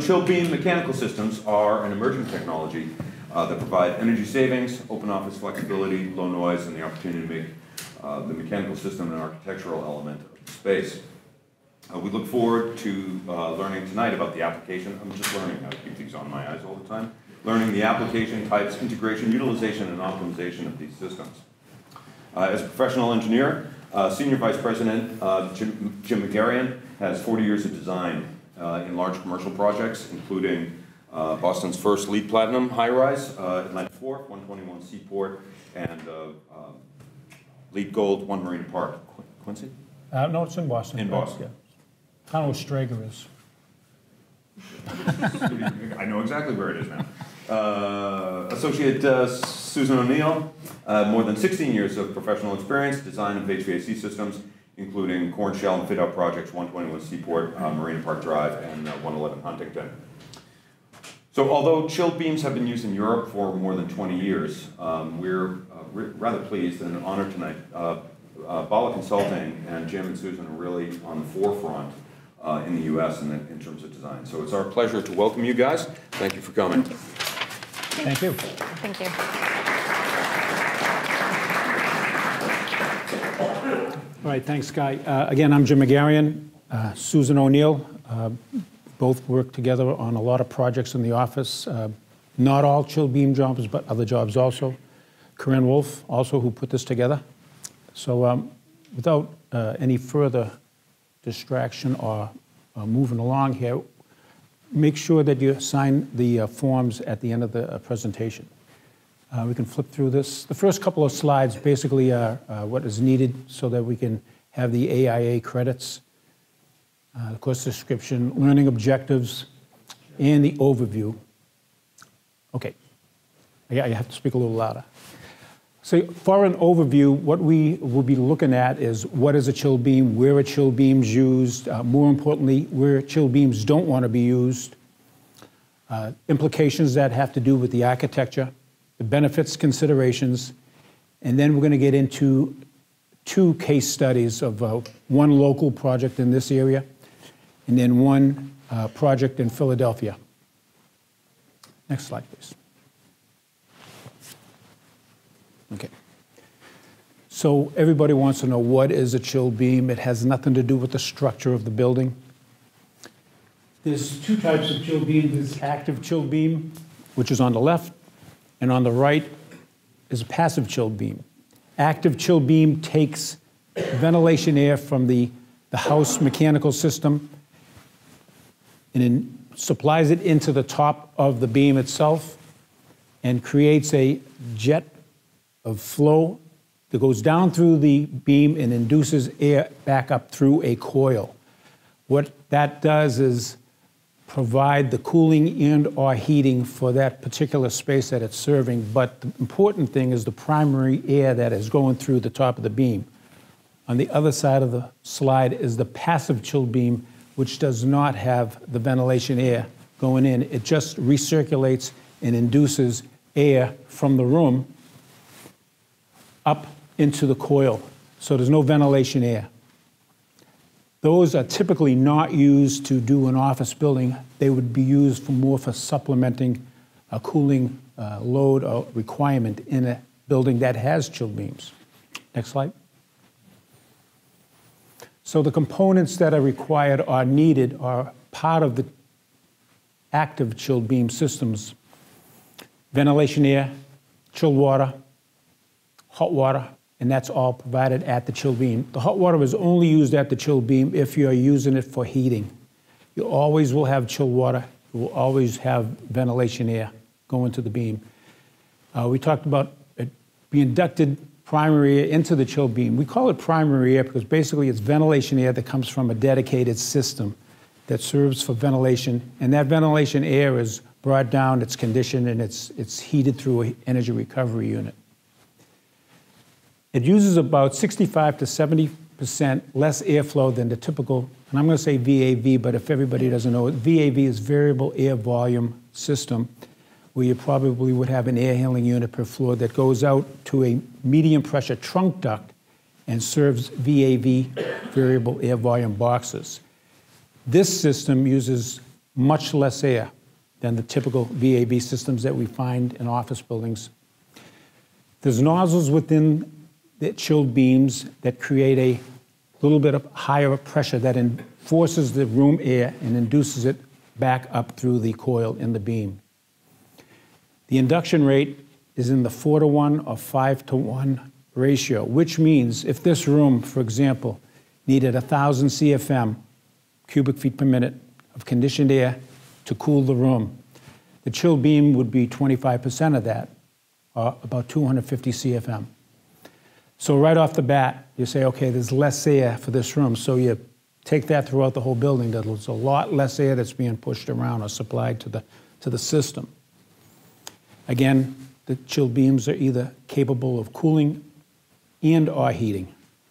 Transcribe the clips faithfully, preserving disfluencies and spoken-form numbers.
chill beam mechanical systems are an emerging technology uh, that provide energy savings, open office flexibility, low noise, and the opportunity to make uh, the mechanical system an architectural element of the space. Uh, we look forward to uh, learning tonight about the application. I'm just learning how to keep these on my eyes all the time. Learning the application types, integration, utilization, and optimization of these systems. Uh, as a professional engineer, uh, Senior Vice President uh, Jim, Jim McGarrian has forty years of design uh, in large commercial projects, including uh, Boston's first LEED Platinum high-rise, uh, Atlantic Fourth, one twenty-one Seaport, and uh, uh, LEED Gold, One Marina Park. Qu Quincy? Uh, no, it's in Boston. In Boston. Yeah. I don't know where Strager is. I know exactly where it is now. Uh, Associate uh, Susan O'Neill, uh, more than sixteen years of professional experience, design of H V A C systems, including corn shell and fit-out projects, one twenty-one Seaport, uh, Marina Park Drive, and uh, one eleven Huntington. So although chilled beams have been used in Europe for more than twenty years, um, we're uh, rather pleased and honored tonight. Uh, uh, Bala Consulting and Jim and Susan are really on the forefront uh, in the U S in, the, in terms of design. So it's our pleasure to welcome you guys. Thank you for coming. Thank you. Thank you. All right, thanks, Guy. Uh, again, I'm Jim McGarrian, uh, Susan O'Neill. Uh, both work together on a lot of projects in the office. Uh, not all chill beam jobs, but other jobs also. Corinne Wolf, also, who put this together. So um, without uh, any further distraction or uh, moving along here, make sure that you sign the uh, forms at the end of the uh, presentation. Uh, we can flip through this. The first couple of slides basically are uh, what is needed so that we can have the A I A credits, uh, the course description, learning objectives, and the overview. Okay, yeah, you have to speak a little louder. So for an overview, what we will be looking at is what is a chill beam, where are chill beams used, uh, more importantly, where chill beams don't want to be used, uh, implications that have to do with the architecture, the benefits, considerations, and then we're going to get into two case studies of uh, one local project in this area and then one uh, project in Philadelphia. Next slide, please. Okay. So everybody wants to know what is a chill beam. It has nothing to do with the structure of the building. There's two types of chill beam. There's active chill beam, which is on the left, and on the right is a passive chill beam. Active chill beam takes ventilation air from the, the house mechanical system and then supplies it into the top of the beam itself and creates a jet of flow that goes down through the beam and induces air back up through a coil. What that does is provide the cooling and or heating for that particular space that it's serving, but the important thing is the primary air that is going through the top of the beam. On the other side of the slide is the passive chill beam, which does not have the ventilation air going in. It just recirculates and induces air from the room up into the coil, so there's no ventilation air. Those are typically not used to do an office building. They would be used for more for supplementing a cooling uh, load or requirement in a building that has chill beams. Next slide. So the components that are required or needed are part of the active chilled beam systems: ventilation air, chilled water, hot water, and that's all provided at the chill beam. The hot water is only used at the chill beam if you're using it for heating. You always will have chilled water. You will always have ventilation air going to the beam. Uh, we talked about it being ducted primary air into the chill beam. We call it primary air because basically it's ventilation air that comes from a dedicated system that serves for ventilation, and that ventilation air is brought down, it's conditioned, and it's, it's heated through an energy recovery unit. It uses about sixty-five to seventy percent less airflow than the typical, and I'm going to say V A V, but if everybody doesn't know it, V A V is variable air volume system, where you probably would have an air handling unit per floor that goes out to a medium pressure trunk duct and serves V A V, variable air volume boxes. This system uses much less air than the typical V A V systems that we find in office buildings. There's nozzles within the chilled beams that create a little bit of higher pressure that forces the room air and induces it back up through the coil in the beam. The induction rate is in the four to one or five to one ratio, which means if this room, for example, needed one thousand C F M, cubic feet per minute, of conditioned air to cool the room, the chill beam would be twenty-five percent of that, or about two hundred fifty C F M. So right off the bat, you say, okay, there's less air for this room, so you take that throughout the whole building, there's a lot less air that's being pushed around or supplied to the, to the system. Again, the chill beams are either capable of cooling and or heating.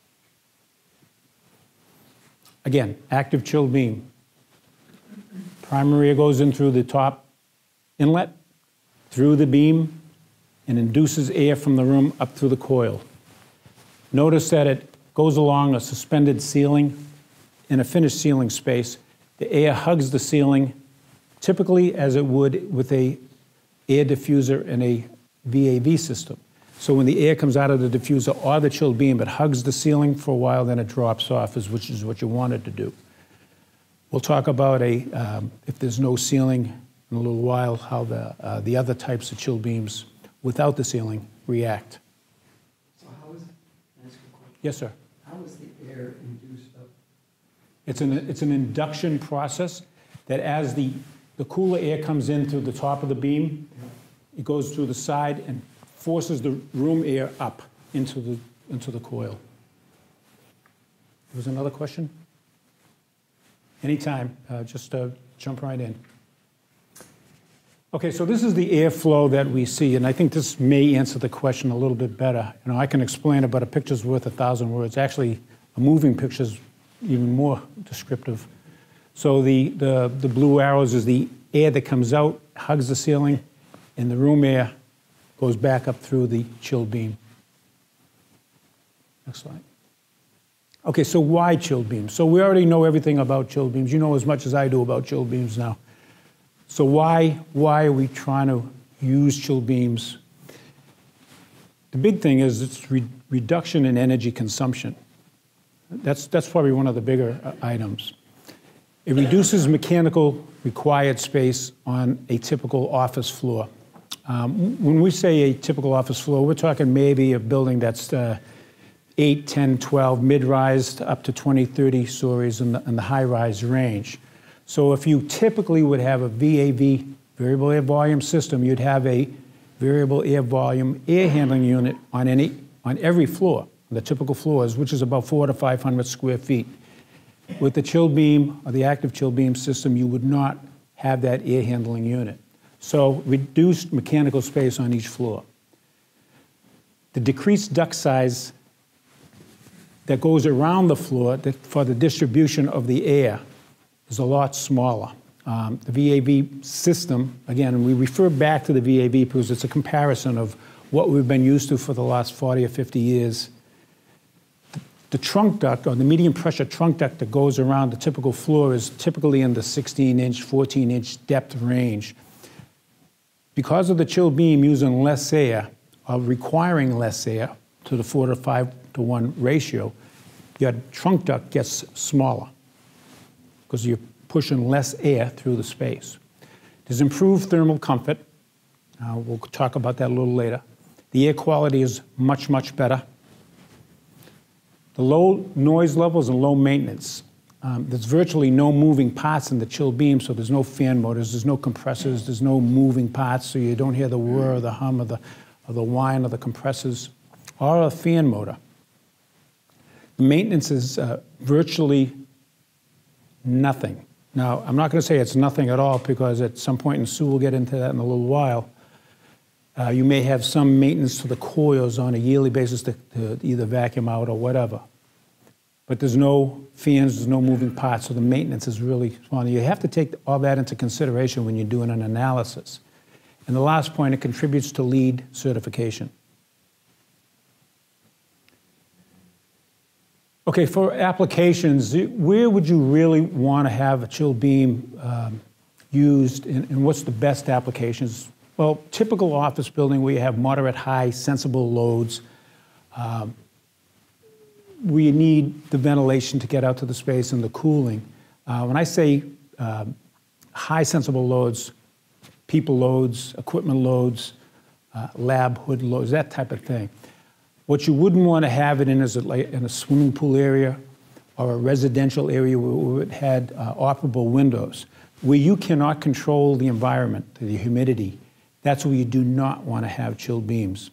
Again, active chill beam. Primary air goes in through the top inlet, through the beam, and induces air from the room up through the coil. Notice that it goes along a suspended ceiling in a finished ceiling space. The air hugs the ceiling, typically as it would with a air diffuser in a V A V system. So when the air comes out of the diffuser or the chilled beam, it hugs the ceiling for a while, then it drops off, which is what you want it to do. We'll talk about, a, um, if there's no ceiling in a little while, how the, uh, the other types of chill beams without the ceiling react. So how is, can I ask you a question? Yes, sir. How is the air induced up? It's an, it's an induction process that as the, the cooler air comes in through the top of the beam, it goes through the side and forces the room air up into the, into the coil. There was another question? Anytime, uh, just uh, jump right in. Okay, so this is the airflow that we see, and I think this may answer the question a little bit better. You know, I can explain it, but a picture's worth a thousand words. Actually, a moving picture's even more descriptive. So the, the, the blue arrows is the air that comes out, hugs the ceiling, and the room air goes back up through the chill beam. Next slide. Okay, so why chill beams? So we already know everything about chill beams. You know as much as I do about chill beams now. So why, why are we trying to use chill beams? The big thing is it's re reduction in energy consumption. That's, that's probably one of the bigger uh, items. It reduces mechanical required space on a typical office floor. Um, when we say a typical office floor, we're talking maybe a building that's uh, eight, ten, twelve, mid-rise up to twenty, thirty stories in the, in the high-rise range. So if you typically would have a V A V, variable air volume system, you'd have a variable air volume air handling unit on, any, on every floor, the typical floors, which is about four to five hundred square feet. With the chill beam or the active chill beam system, you would not have that air handling unit. So reduced mechanical space on each floor. The decreased duct size that goes around the floor that for the distribution of the air is a lot smaller. Um, the V A V system, again, we refer back to the V A V because it's a comparison of what we've been used to for the last forty or fifty years. The trunk duct, or the medium pressure trunk duct that goes around the typical floor is typically in the sixteen inch, fourteen inch depth range. Because of the chill beam using less air, or requiring less air to the four to five to one ratio, your trunk duct gets smaller because you're pushing less air through the space. There's improved thermal comfort. Uh, we'll talk about that a little later. The air quality is much, much better. The low noise levels and low maintenance. Um, there's virtually no moving parts in the chill beam, so there's no fan motors, there's no compressors, there's no moving parts, so you don't hear the whir or the hum or the, or the whine of the compressors or a fan motor. The maintenance is uh, virtually nothing. Now, I'm not going to say it's nothing at all because at some point, and Sue will get into that in a little while, uh, you may have some maintenance to the coils on a yearly basis to, to either vacuum out or whatever. But there's no fans, there's no moving parts, so the maintenance is really small. You have to take all that into consideration when you're doing an analysis. And the last point, it contributes to LEED certification. Okay, for applications, where would you really want to have a chill beam um, used and, and what's the best applications? Well, typical office building where you have moderate, high, sensible loads. Um, we need the ventilation to get out to the space and the cooling. Uh, when I say uh, high sensible loads, people loads, equipment loads, uh, lab hood loads, that type of thing. What you wouldn't want to have it in is a, like in a swimming pool area or a residential area where it had uh, operable windows. Where you cannot control the environment, the humidity, that's where you do not want to have chilled beams.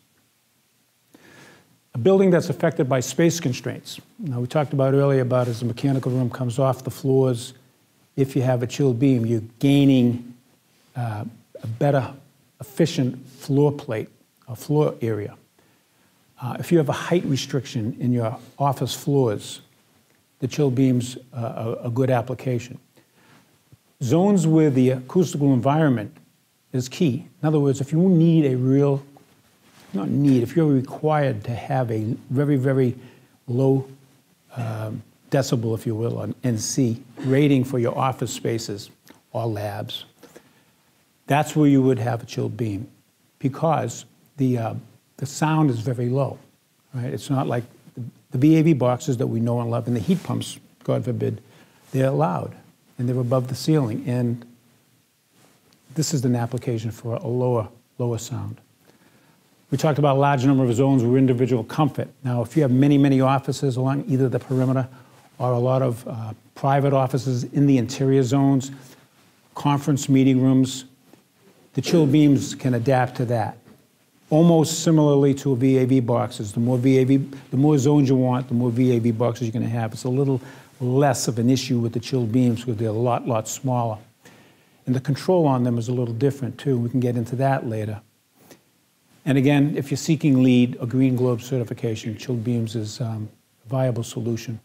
A building that's affected by space constraints. Now, we talked about earlier about as the mechanical room comes off the floors, if you have a chilled beam, you're gaining uh, a better, efficient floor plate, a floor area. Uh, if you have a height restriction in your office floors, the chilled beams uh, are a good application. Zones where the acoustical environment is key. In other words, if you need a real, not need, if you're required to have a very, very low um, decibel, if you will, an N C rating for your office spaces or labs, that's where you would have a chilled beam because the, uh, the sound is very low, right? It's not like the V A V boxes that we know and love and the heat pumps, God forbid, they're loud and they're above the ceiling. And this is an application for a lower, lower sound. We talked about a large number of zones with individual comfort. Now, if you have many, many offices along either the perimeter or a lot of uh, private offices in the interior zones, conference meeting rooms, the chill beams can adapt to that. Almost similarly to V A V boxes. The more V A V, the more zones you want, the more V A V boxes you're going to have. It's a little less of an issue with the chilled beams because they're a lot, lot smaller. And the control on them is a little different too. We can get into that later. And again, if you're seeking LEED or Green Globe certification, chilled beams is um, a viable solution.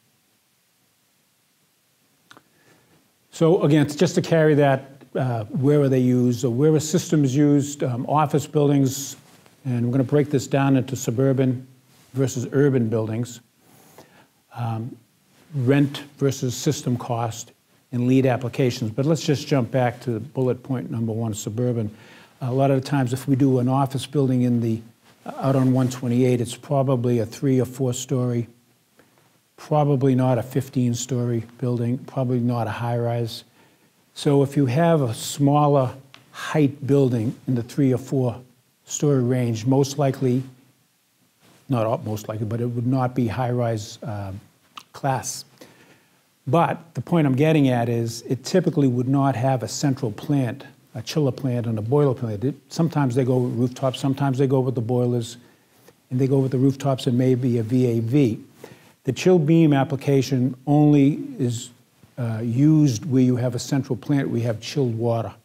So again, just to carry that, uh, where are they used, or where are systems used, um, office buildings, and we're going to break this down into suburban versus urban buildings, um, rent versus system cost, and LEED applications. But let's just jump back to bullet point number one, suburban. A lot of the times if we do an office building in the, out on one twenty-eight, it's probably a three or four story, probably not a fifteen story building, probably not a high rise. So if you have a smaller height building in the three or four story range, most likely, not all, most likely, but it would not be high rise uh, class. But the point I'm getting at is it typically would not have a central plant, a chiller plant and a boiler plant. It, sometimes they go with rooftops, sometimes they go with the boilers, and they go with the rooftops and maybe a V A V. The chill beam application only is uh, used where you have a central plant, where you have chilled water.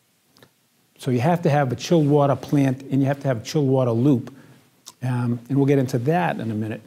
So you have to have a chilled water plant and you have to have a chilled water loop. Um, and we'll get into that in a minute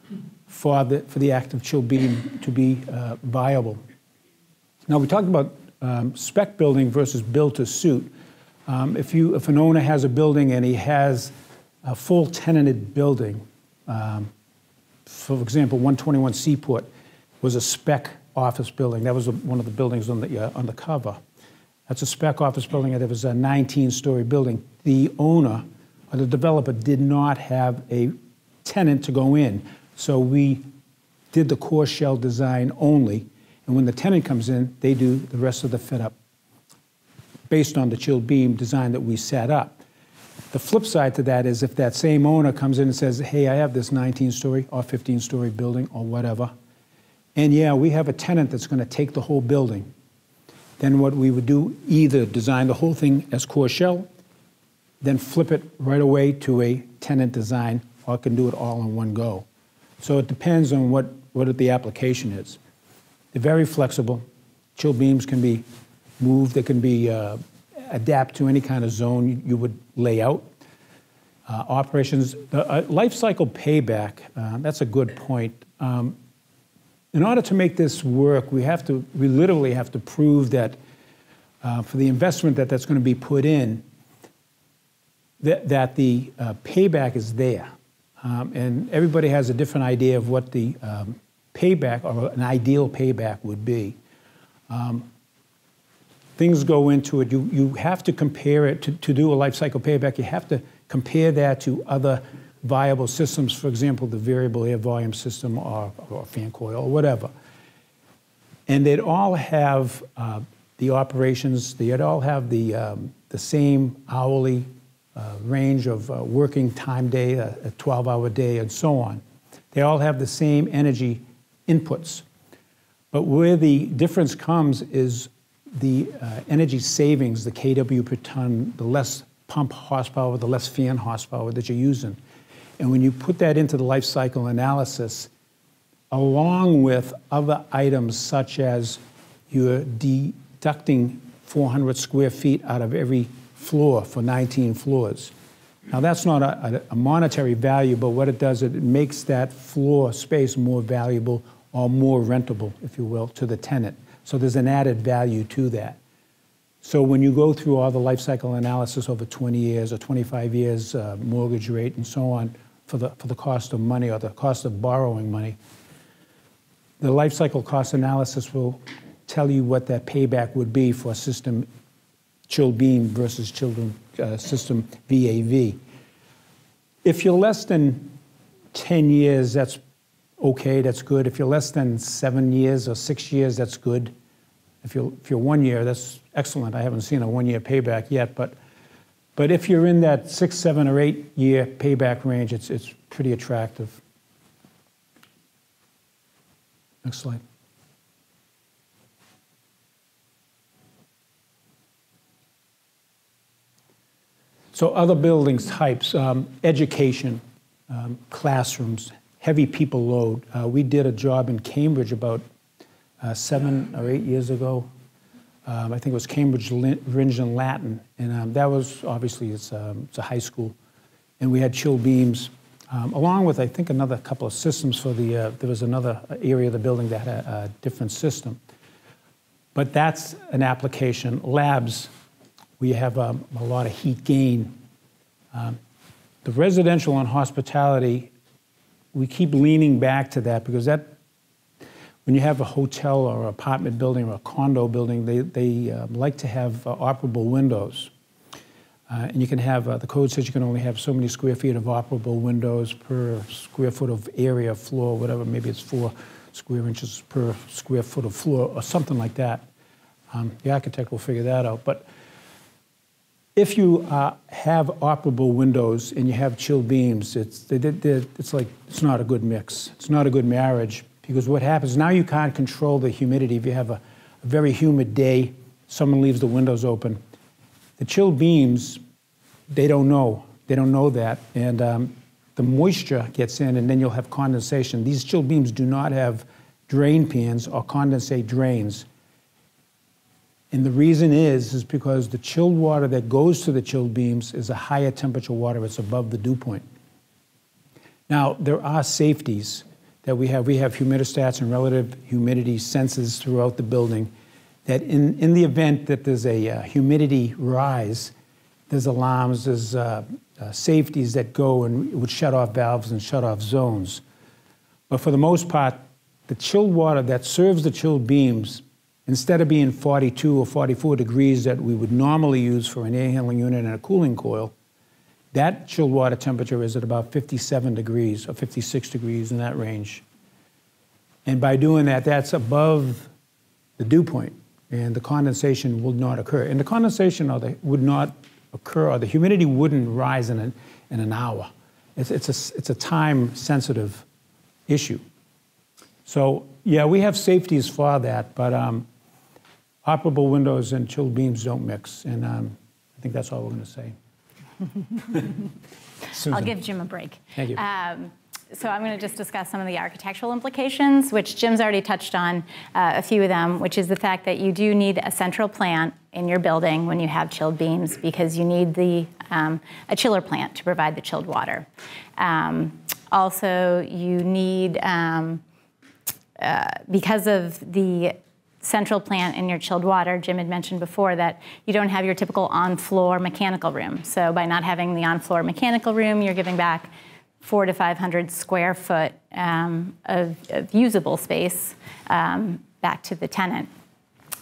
for the, for the active chill beam to be uh, viable. Now we talked about um, spec building versus build to suit. Um, if, you, if an owner has a building and he has a full tenanted building, um, for example, one twenty-one Seaport was a spec office building. That was a, one of the buildings on the, uh, on the cover. That's a spec office building, and it was a nineteen story building. The owner, or the developer, did not have a tenant to go in. So we did the core shell design only, and when the tenant comes in, they do the rest of the fit up based on the chilled beam design that we set up. The flip side to that is if that same owner comes in and says, hey, I have this nineteen story or fifteen story building or whatever, and yeah, we have a tenant that's going to take the whole building, then what we would do, either design the whole thing as core shell, then flip it right away to a tenant design, or can do it all in one go. So it depends on what, what the application is. They're very flexible. Chill beams can be moved. They can be uh, adapt to any kind of zone you would lay out. Uh, operations, uh, life cycle payback, uh, that's a good point. Um, in order to make this work, we have to, we literally have to prove that uh, for the investment that that's going to be put in, that, that the uh, payback is there. Um, and everybody has a different idea of what the um, payback or an ideal payback would be. Um, things go into it. You, you have to compare it, to, to do a life cycle payback, you have to compare that to other viable systems, for example, the variable air volume system or, or fan coil or whatever. And they'd all have uh, the operations, they'd all have the, um, the same hourly uh, range of uh, working time day, a twelve hour day, and so on. They all have the same energy inputs. But where the difference comes is the uh, energy savings, the K W per ton, the less pump horsepower, the less fan horsepower that you're using. And when you put that into the life cycle analysis, along with other items such as you're deducting four hundred square feet out of every floor for nineteen floors. Now that's not a, a monetary value, but what it does, it makes that floor space more valuable or more rentable, if you will, to the tenant. So there's an added value to that. So when you go through all the life cycle analysis over twenty years or twenty-five years, uh, mortgage rate and so on, for the, for the cost of money or the cost of borrowing money, the life cycle cost analysis will tell you what that payback would be for a system chilled beam versus chilled uh, system V A V. If you're less than ten years, that's okay, that's good. If you're less than seven years or six years, that's good. If you're, if you're one year, that's excellent. I haven't seen a one-year payback yet, but, but if you're in that six, seven, or eight-year payback range, it's, it's pretty attractive. Next slide. So other buildings types, um, education, um, classrooms, heavy people load. Uh, we did a job in Cambridge about uh, seven or eight years ago. Um, I think it was Cambridge Ringe and Latin, and um, that was obviously it's, um, it's a high school, and we had chill beams, um, along with I think another couple of systems for the. Uh, there was another area of the building that had a, a different system, but that's an application. Labs, we have um, a lot of heat gain. Um, the residential and hospitality, we keep leaning back to that because that, when you have a hotel or apartment building or a condo building, they, they uh, like to have uh, operable windows. Uh, and you can have, uh, the code says you can only have so many square feet of operable windows per square foot of area, floor, whatever, maybe it's four square inches per square foot of floor or something like that. Um, the architect will figure that out. But if you uh, have operable windows and you have chill beams, it's, they, they, it's like, it's not a good mix. It's not a good marriage because what happens, now you can't control the humidity. If you have a, a very humid day, someone leaves the windows open. The chill beams, they don't know. They don't know that. And um, the moisture gets in and then you'll have condensation. These chill beams do not have drain pans or condensate drains. And the reason is, is because the chilled water that goes to the chilled beams is a higher temperature water. It's above the dew point. Now, there are safeties that we have. We have humidistats and relative humidity sensors throughout the building that in, in the event that there's a uh, humidity rise, there's alarms, there's uh, uh, safeties that go and would shut off valves and shut off zones. But for the most part, the chilled water that serves the chilled beams, instead of being forty-two or forty-four degrees that we would normally use for an air handling unit and a cooling coil, that chilled water temperature is at about fifty-seven degrees or fifty-six degrees in that range. And by doing that, that's above the dew point, and the condensation will not occur. And the condensation or the, would not occur, or the humidity wouldn't rise in an, in an hour. It's, it's, a, it's a time-sensitive issue. So, yeah, we have safeties for that, but um, operable windows and chilled beams don't mix, and um, I think that's all we're going to say. I'll give Jim a break. Thank you. Um, so I'm going to just discuss some of the architectural implications, which Jim's already touched on uh, a few of them, which is the fact that you do need a central plant in your building when you have chilled beams because you need the, um, a chiller plant to provide the chilled water. Um, also, you need, um, uh, because of the central plant in your chilled water, Jim had mentioned before that you don't have your typical on-floor mechanical room. So by not having the on-floor mechanical room, you're giving back four to five hundred square foot um, of, of usable space um, back to the tenant.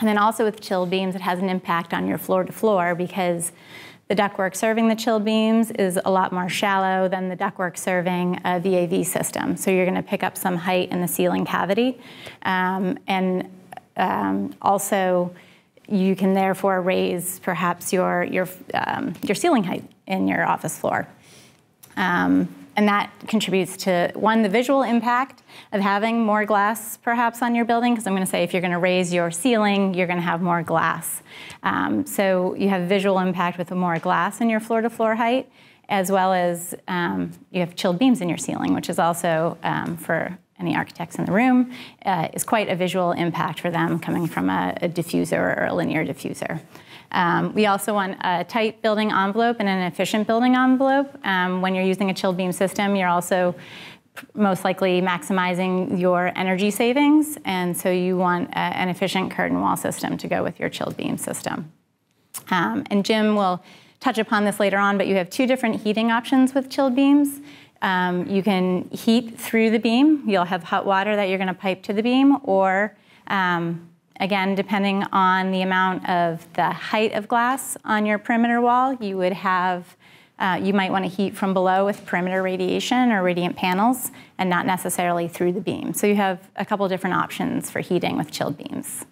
And then also with chill beams, it has an impact on your floor to floor because the ductwork serving the chill beams is a lot more shallow than the ductwork serving a V A V system. So you're going to pick up some height in the ceiling cavity. Um, and um, also, you can therefore raise perhaps your, your, um, your ceiling height in your office floor. Um, and that contributes to, one, the visual impact of having more glass perhaps on your building, because I'm going to say if you're going to raise your ceiling, you're going to have more glass. Um, so you have visual impact with more glass in your floor-to-floor height, as well as um, you have chilled beams in your ceiling, which is also, um, for any architects in the room, uh, is quite a visual impact for them coming from a, a diffuser or a linear diffuser. Um, we also want a tight building envelope and an efficient building envelope. Um, when you're using a chilled beam system, you're also most likely maximizing your energy savings, and so you want a, an efficient curtain wall system to go with your chilled beam system. Um, and Jim will touch upon this later on, but you have two different heating options with chilled beams. Um, you can heat through the beam. You'll have hot water that you're going to pipe to the beam, or um, again, depending on the amount of the height of glass on your perimeter wall, you would have, uh, you might want to heat from below with perimeter radiation or radiant panels, and not necessarily through the beam. So you have a couple different options for heating with chilled beams.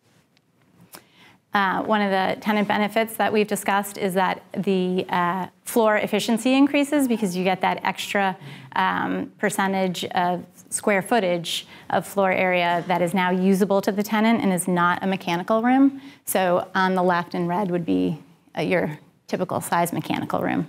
Uh, one of the tenant benefits that we've discussed is that the uh, floor efficiency increases because you get that extra um, percentage of square footage of floor area that is now usable to the tenant and is not a mechanical room. So on the left in red would be uh, your typical size mechanical room.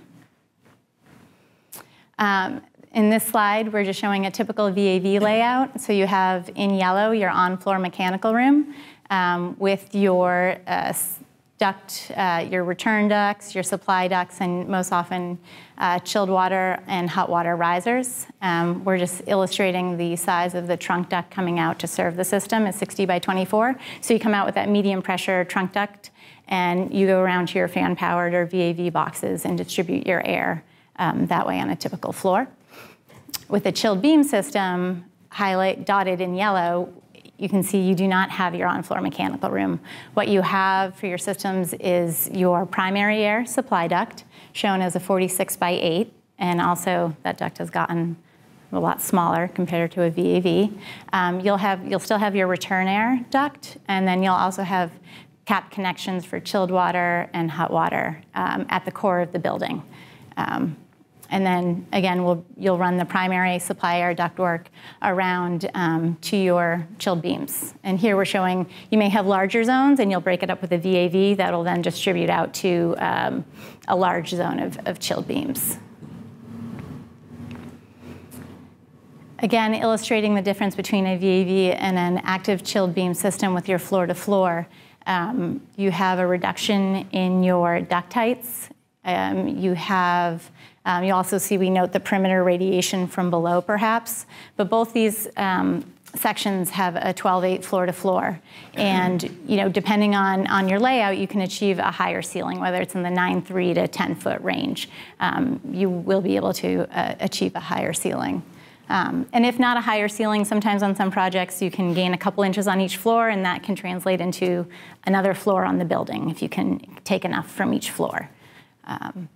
Um, in this slide, we're just showing a typical V A V layout. So you have in yellow your on-floor mechanical room um, with your uh, duct, uh, your return ducts, your supply ducts, and most often uh, chilled water and hot water risers. Um, we're just illustrating the size of the trunk duct coming out to serve the system is sixty by twenty-four. So you come out with that medium pressure trunk duct, and you go around to your fan-powered or V A V boxes and distribute your air um, that way on a typical floor. With a chilled beam system, highlight dotted in yellow, you can see you do not have your on-floor mechanical room. What you have for your systems is your primary air supply duct, shown as a forty-six by eight, and also that duct has gotten a lot smaller compared to a V A V. Um, you'll have, you'll still have your return air duct, and then you'll also have cap connections for chilled water and hot water um, at the core of the building. Um, And then, again, we'll, you'll run the primary supply air ductwork around um, to your chilled beams. And here we're showing you may have larger zones, and you'll break it up with a V A V that'll then distribute out to um, a large zone of, of chilled beams. Again, illustrating the difference between a V A V and an active chilled beam system with your floor-to-floor. Um, you have a reduction in your duct heights. Um, you have Um, you also see we note the perimeter radiation from below, perhaps, but both these um, sections have a twelve eight floor to floor. And you know, depending on, on your layout, you can achieve a higher ceiling, whether it's in the nine three to ten foot range. Um, you will be able to uh, achieve a higher ceiling. Um, and if not a higher ceiling, sometimes on some projects you can gain a couple inches on each floor, and that can translate into another floor on the building if you can take enough from each floor. Um,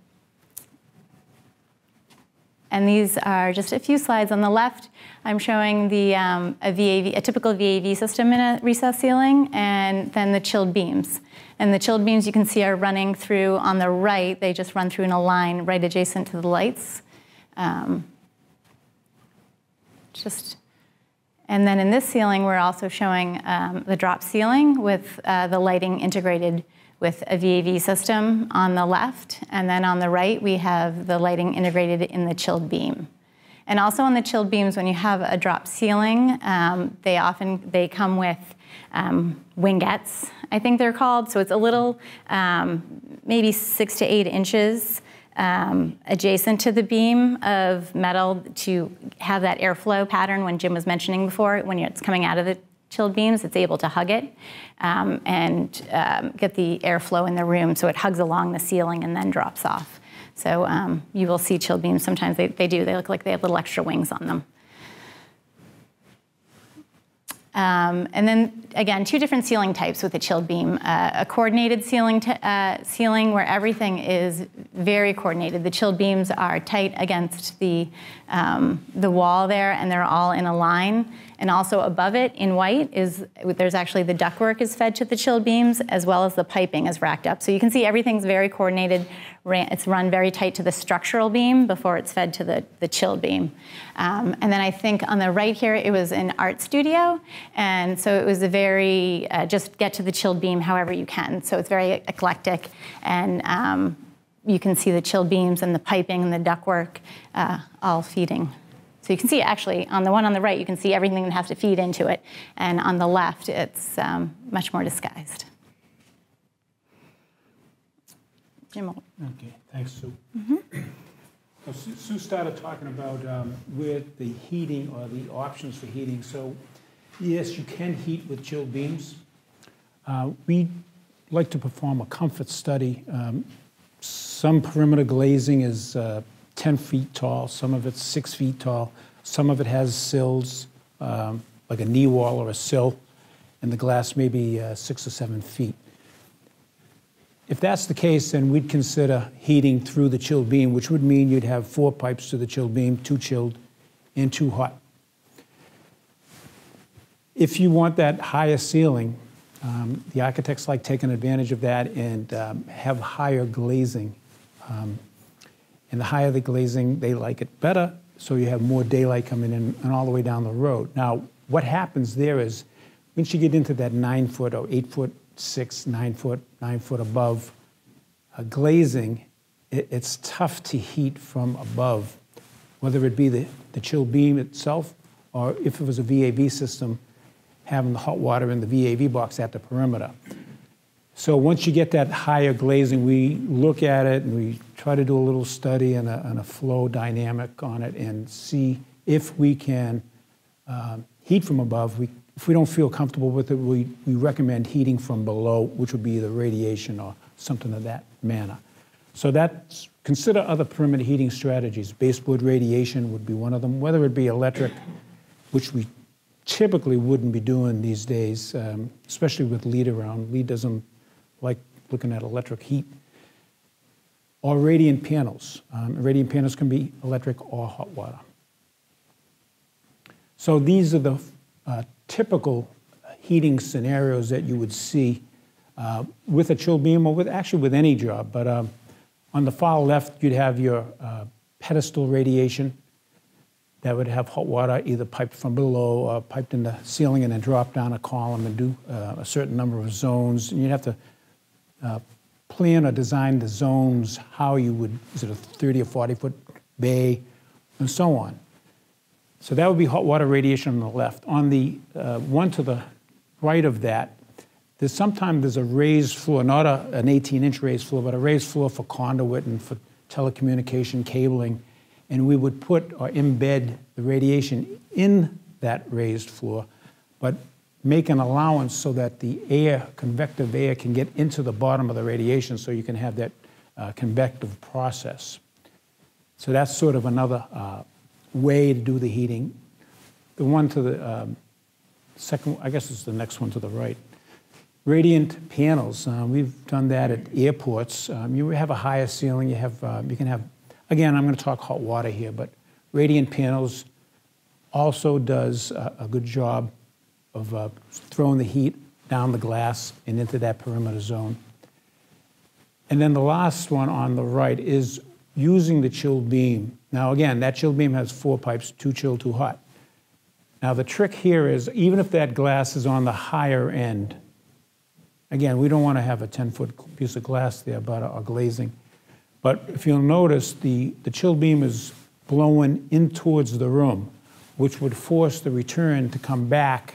And these are just a few slides. On the left, I'm showing the, um, a, V A V, a typical V A V system in a recessed ceiling, and then the chilled beams. And the chilled beams you can see are running through on the right. They just run through in a line right adjacent to the lights. Um, just, and then in this ceiling, we're also showing um, the drop ceiling with uh, the lighting integrated with a V A V system on the left, and then on the right we have the lighting integrated in the chilled beam. And also on the chilled beams, when you have a drop ceiling, um, they often they come with um, wingettes, I think they're called. So it's a little, um, maybe six to eight inches um, adjacent to the beam of metal to have that airflow pattern when Jim was mentioning before, when it's coming out of the chilled beams, it's able to hug it um, and um, get the airflow in the room, so it hugs along the ceiling and then drops off. So um, you will see chilled beams, sometimes they, they do, they look like they have little extra wings on them. Um, and then, again, two different ceiling types with a chilled beam. Uh, a coordinated ceiling, t uh, ceiling where everything is very coordinated. The chilled beams are tight against the, um, the wall there, and they're all in a line. And also above it, in white, is there's actually the ductwork is fed to the chilled beams, as well as the piping is racked up. So you can see everything's very coordinated. It's run very tight to the structural beam before it's fed to the, the chilled beam. Um, and then I think on the right here, it was an art studio. And so it was a very, uh, just get to the chilled beam however you can. So it's very eclectic. And um, you can see the chilled beams and the piping and the ductwork uh, all feeding. So you can see actually on the one on the right, you can see everything that has to feed into it. And on the left, it's um, much more disguised. Jim. Okay, thanks, Sue. Mm-hmm. So Sue Sue started talking about um, where the heating or the options for heating. So yes, you can heat with chilled beams. Uh, we like to perform a comfort study. Um, some perimeter glazing is uh, ten feet tall, some of it's six feet tall, some of it has sills, um, like a knee wall or a sill, and the glass may be uh, six or seven feet. If that's the case, then we'd consider heating through the chilled beam, which would mean you'd have four pipes to the chilled beam, two chilled and two hot. If you want that higher ceiling, um, the architects like taking advantage of that and um, have higher glazing. Um, and the higher the glazing, they like it better, so you have more daylight coming in and all the way down the road. Now, what happens there is, once you get into that nine foot or eight foot, six, nine foot, nine foot above uh, glazing, it, it's tough to heat from above, whether it be the, the chill beam itself, or if it was a V A V system, having the hot water in the V A V box at the perimeter. So once you get that higher glazing, we look at it and we try to do a little study and a, and a flow dynamic on it and see if we can um, heat from above. We, if we don't feel comfortable with it, we, we recommend heating from below, which would be either radiation or something of that manner. So that's, consider other perimeter heating strategies. Baseboard radiation would be one of them, whether it be electric, which we typically wouldn't be doing these days, um, especially with lead around. Lead doesn't like looking at electric heat. Or radiant panels. Um, radiant panels can be electric or hot water. So these are the uh, typical heating scenarios that you would see uh, with a chill beam or with actually with any job. But um, on the far left, you'd have your uh, pedestal radiation that would have hot water either piped from below or piped in the ceiling and then drop down a column and do uh, a certain number of zones. And you'd have to uh, plan or design the zones, how you would, is it a thirty or forty foot bay, and so on. So that would be hot water radiation on the left. On the uh, one to the right of that, there's sometimes there's a raised floor, not a, an eighteen inch raised floor, but a raised floor for conduit and for telecommunication cabling. And we would put or embed the radiation in that raised floor, but make an allowance so that the air, convective air, can get into the bottom of the radiation so you can have that uh, convective process. So that's sort of another uh, way to do the heating. The one to the um, second, I guess it's the next one to the right. Radiant panels, uh, we've done that at airports. Um, you have a higher ceiling, you have, uh, you can have, again, I'm gonna talk hot water here, but radiant panels also does a, a good job of uh, throwing the heat down the glass and into that perimeter zone. And then the last one on the right is using the chilled beam. Now again, that chilled beam has four pipes, two chill, two hot. Now the trick here is, even if that glass is on the higher end, again, we don't want to have a ten foot piece of glass there, but or glazing. But if you'll notice, the, the chill beam is blowing in towards the room, which would force the return to come back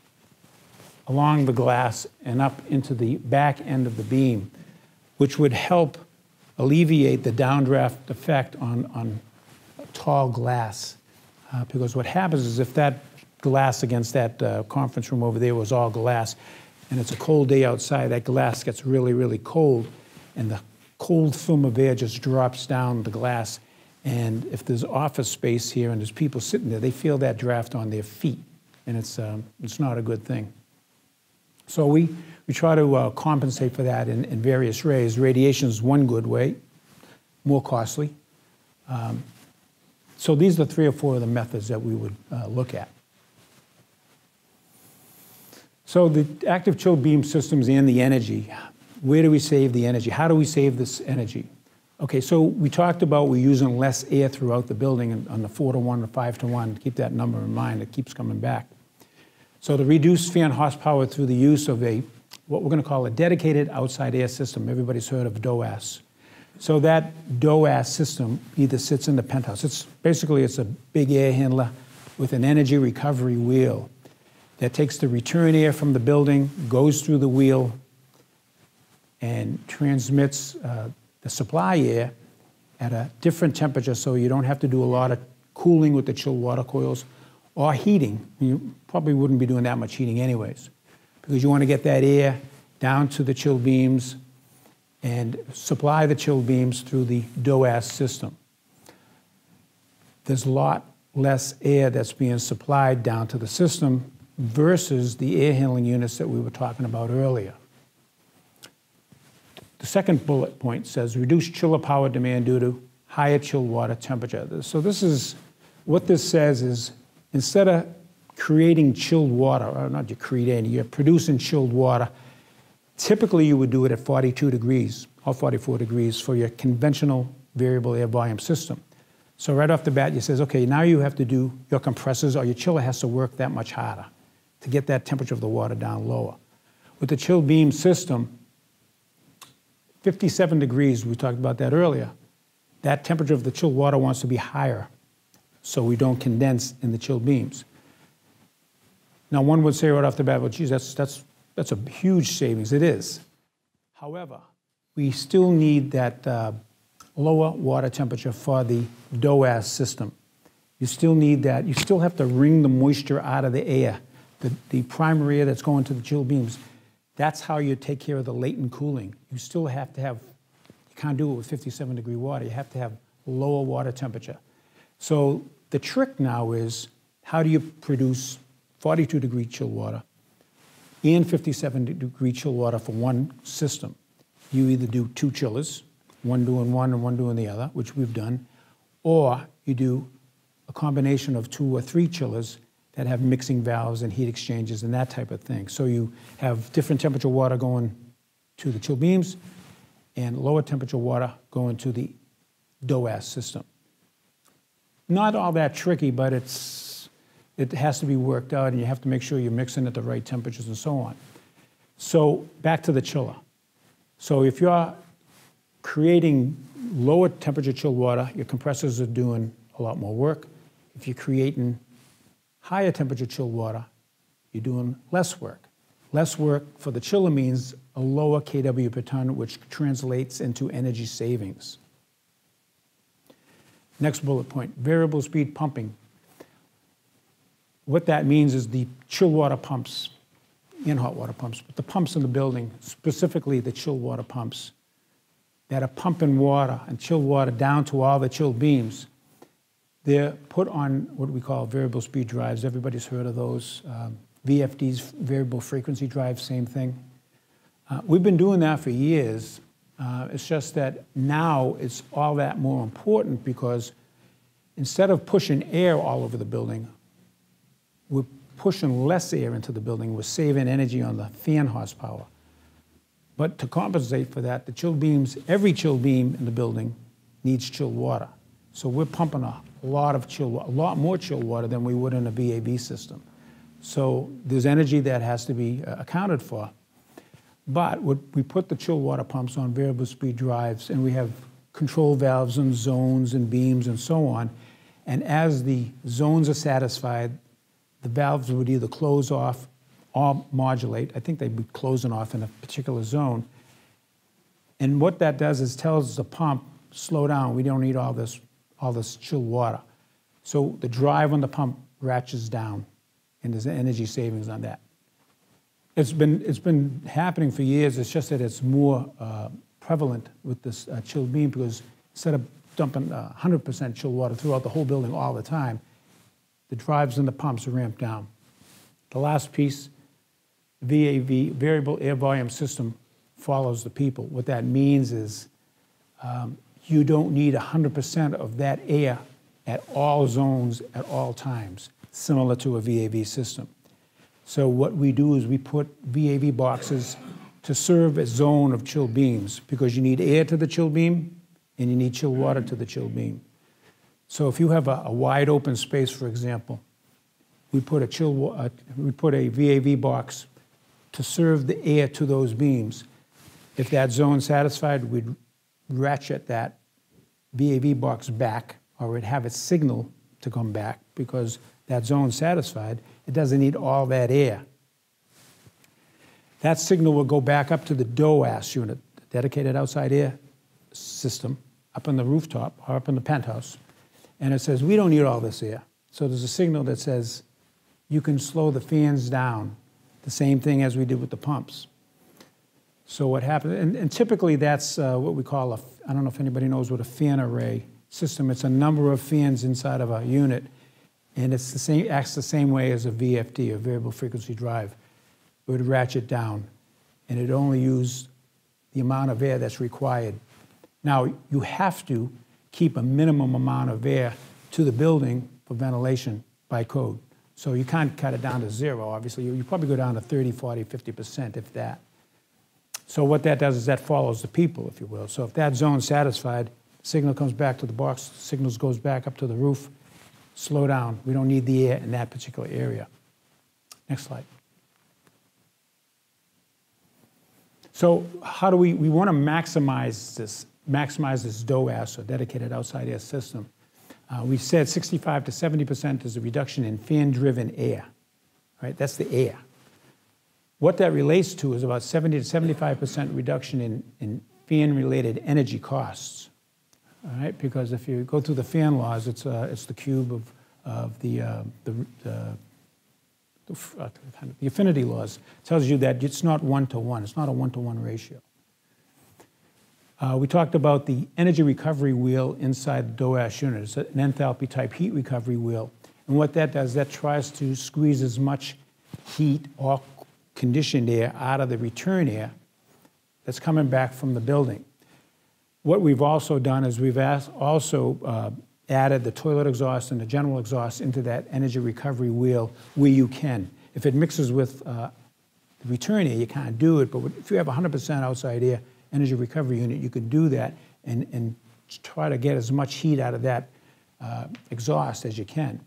along the glass and up into the back end of the beam, which would help alleviate the downdraft effect on, on tall glass. Uh, because what happens is if that glass against that uh, conference room over there was all glass, and it's a cold day outside, that glass gets really, really cold, and the cold film of air just drops down the glass. And if there's office space here and there's people sitting there, they feel that draft on their feet. and it's, um, it's not a good thing. So we, we try to uh, compensate for that in, in various ways. Radiation is one good way, more costly. Um, so these are three or four of the methods that we would uh, look at. So the active chill beam systems and the energy, where do we save the energy? How do we save this energy? Okay, so we talked about we're using less air throughout the building and on the four to one or five to one. Keep that number in mind, it keeps coming back. So to reduce fan horsepower through the use of a, what we're gonna call a dedicated outside air system. Everybody's heard of D O A S. So that D O A S system either sits in the penthouse. It's basically, it's a big air handler with an energy recovery wheel that takes the return air from the building, goes through the wheel, and transmits uh, the supply air at a different temperature, so you don't have to do a lot of cooling with the chilled water coils or heating. You probably wouldn't be doing that much heating anyways, because you want to get that air down to the chill beams and supply the chill beams through the D O A S system. There's a lot less air that's being supplied down to the system versus the air handling units that we were talking about earlier. The second bullet point says reduce chiller power demand due to higher chilled water temperature. So this is, what this says is, instead of creating chilled water, or not you're creating, you're producing chilled water, typically you would do it at forty-two degrees or forty-four degrees for your conventional variable air volume system. So right off the bat, you says, okay, now you have to do your compressors, or your chiller has to work that much harder to get that temperature of the water down lower. With the chill beam system, fifty-seven degrees, we talked about that earlier, that temperature of the chilled water wants to be higher so we don't condense in the chilled beams. Now one would say right off the bat, well, geez, that's, that's, that's a huge savings. It is. However, we still need that uh, lower water temperature for the D O A S system. You still need that. You still have to wring the moisture out of the air, the, the primary air that's going to the chill beams. That's how you take care of the latent cooling. You still have to have, you can't do it with fifty-seven degree water. You have to have lower water temperature. So the trick now is, how do you produce forty-two degree chill water and fifty-seven degree chill water for one system? You either do two chillers, one doing one and one doing the other, which we've done, or you do a combination of two or three chillers that have mixing valves and heat exchangers and that type of thing. So you have different temperature water going to the chill beams and lower temperature water going to the D O A S system. Not all that tricky, but it's, it has to be worked out, and you have to make sure you're mixing at the right temperatures and so on. So back to the chiller. So if you're creating lower temperature chilled water, your compressors are doing a lot more work. If you're creating higher temperature chilled water, you're doing less work. Less work for the chiller means a lower K W per ton, which translates into energy savings. Next bullet point, variable speed pumping. What that means is the chilled water pumps and hot water pumps, but the pumps in the building, specifically the chilled water pumps, that are pumping water and chilled water down to all the chilled beams, they're put on what we call variable speed drives. Everybody's heard of those. Um, V F Ds, variable frequency drives, same thing. Uh, we've been doing that for years. Uh, it's just that now it's all that more important, because instead of pushing air all over the building, we're pushing less air into the building. We're saving energy on the fan horsepower. But to compensate for that, the chilled beams, every chilled beam in the building needs chilled water. So we're pumping a lot of chilled water, a lot more chilled water than we would in a V A V system. So there's energy that has to be uh, accounted for. But we put the chilled water pumps on variable speed drives, and we have control valves and zones and beams and so on. And as the zones are satisfied, the valves would either close off or modulate. I think they'd be closing off in a particular zone. And what that does is tells the pump, slow down, we don't need all this, all this chilled water. So the drive on the pump ratchets down, and there's energy savings on that. It's been, it's been happening for years. It's just that it's more uh, prevalent with this uh, chilled beam, because instead of dumping uh, one hundred percent chilled water throughout the whole building all the time, the drives and the pumps are ramped down. The last piece, V A V, variable air volume system, follows the people. What that means is um, you don't need one hundred percent of that air at all zones at all times, similar to a V A V system. So what we do is we put V A V boxes to serve a zone of chill beams, because you need air to the chill beam and you need chill water to the chill beam. So if you have a, a wide open space, for example, we put a chill, uh, we put a V A V box to serve the air to those beams. If that zone's satisfied, we'd ratchet that V A V box back, or we'd have its signal to come back, because that zone's satisfied. It doesn't need all that air. That signal will go back up to the D O A S unit, the dedicated outside air system, up on the rooftop or up in the penthouse. And it says, we don't need all this air. So there's a signal that says, you can slow the fans down, the same thing as we did with the pumps. So what happens, and, and typically that's uh, what we call a, I don't know if anybody knows what a fan array system, it's a number of fans inside of a unit, and it's the same, acts the same way as a V F D, a variable frequency drive. It would ratchet down, and it only use the amount of air that's required. Now, you have to keep a minimum amount of air to the building for ventilation by code. So you can't cut it down to zero, obviously. You, you probably go down to thirty, forty, fifty percent, if that. So what that does is that follows the people, if you will. So if that zone's satisfied, signal comes back to the box, signals goes back up to the roof, slow down. We don't need the air in that particular area. Next slide. So how do we, we want to maximize this, maximize this D O A S, or dedicated outside air system. Uh, we said sixty-five to seventy percent is a reduction in fan-driven air, right? That's the air. What that relates to is about seventy to seventy-five percent reduction in, in fan-related energy costs, all right? Because if you go through the fan laws, it's, uh, it's the cube of, of the, uh, the, uh, the, uh, the affinity laws. It tells you that it's not one-to-one. It's not a one-to-one ratio. Uh, we talked about the energy recovery wheel inside the D O A S unit. It's an enthalpy type heat recovery wheel. And what that does, that tries to squeeze as much heat or conditioned air out of the return air that's coming back from the building. What we've also done is we've asked, also uh, added the toilet exhaust and the general exhaust into that energy recovery wheel where you can. If it mixes with uh, the return air, you can't do it, but if you have one hundred percent outside air energy recovery unit, you can do that and, and try to get as much heat out of that uh, exhaust as you can.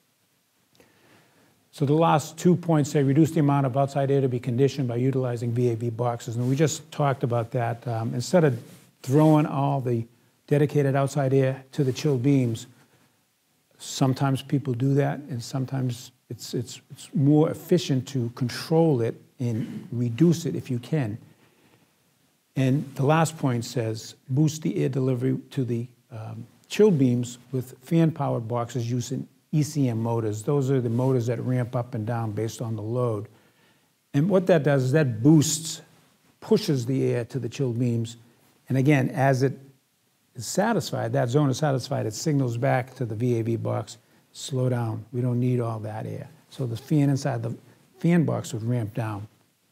So the last two points say reduce the amount of outside air to be conditioned by utilizing V A V boxes. And we just talked about that. Um, instead of throwing all the dedicated outside air to the chill beams, sometimes people do that, and sometimes it's, it's, it's more efficient to control it and reduce it if you can. And the last point says boost the air delivery to the um, chill beams with fan-powered boxes using E C M motors. Those are the motors that ramp up and down based on the load. And what that does is that boosts, pushes the air to the chill beams. And again, as it is satisfied, that zone is satisfied, it signals back to the V A V box, slow down. We don't need all that air. So the fan inside the fan box would ramp down.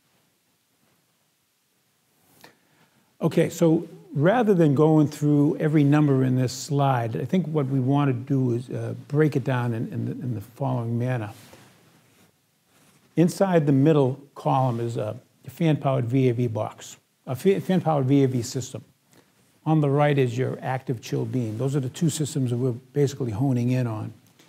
Okay, so rather than going through every number in this slide, I think what we want to do is uh, break it down in, in, the, in the following manner. Inside the middle column is a fan-powered V A V box, a fan-powered V A V system. On the right is your active chill beam. Those are the two systems that we're basically honing in on.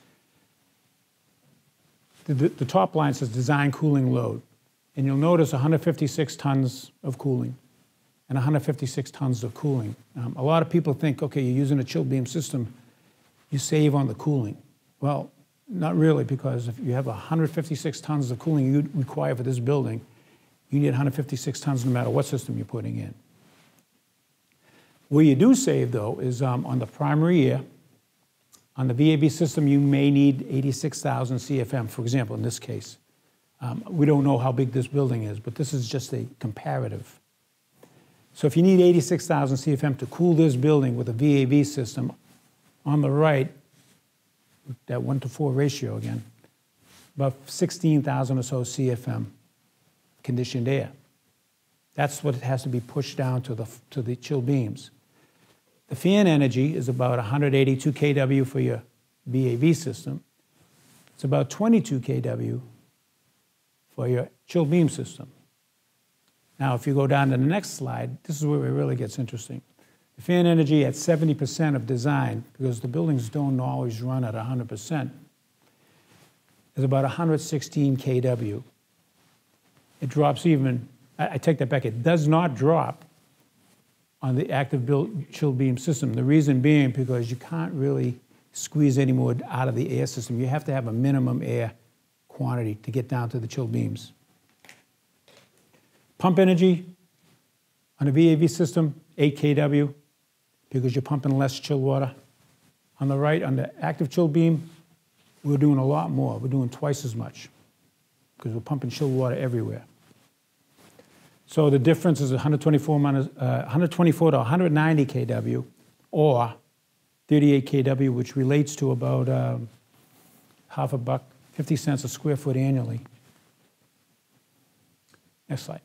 The, the, the top line says design cooling load, and you'll notice one hundred fifty-six tons of cooling and one hundred fifty-six tons of cooling. Um, a lot of people think, okay, you're using a chill beam system, you save on the cooling. Well, not really, because if you have one hundred fifty-six tons of cooling you require for this building, you need one hundred fifty-six tons no matter what system you're putting in. Where you do save, though, is um, on the primary air. On the V A V system, you may need eighty-six thousand C F M, for example, in this case. Um, we don't know how big this building is, but this is just a comparative. So if you need eighty-six thousand C F M to cool this building with a V A V system, on the right, that one to four ratio again, about sixteen thousand or so C F M conditioned air. That's what it has to be pushed down to the, to the chill beams. The fan energy is about one hundred eighty-two K W for your B A V system. It's about twenty-two K W for your chill beam system. Now, if you go down to the next slide, this is where it really gets interesting. The fan energy at seventy percent of design, because the buildings don't always run at one hundred percent, is about one hundred sixteen K W. It drops even, I, I take that back, it does not drop on the active build, chill beam system. The reason being because you can't really squeeze any more out of the air system. You have to have a minimum air quantity to get down to the chill beams. Pump energy on a V A V system, eight K W, because you're pumping less chill water. On the right, on the active chill beam, we're doing a lot more. We're doing twice as much because we're pumping chill water everywhere. So the difference is one hundred twenty-four, minus, uh, one hundred twenty-four to one hundred ninety K W, or thirty-eight K W, which relates to about um, half a buck, fifty cents a square foot annually. Next slide.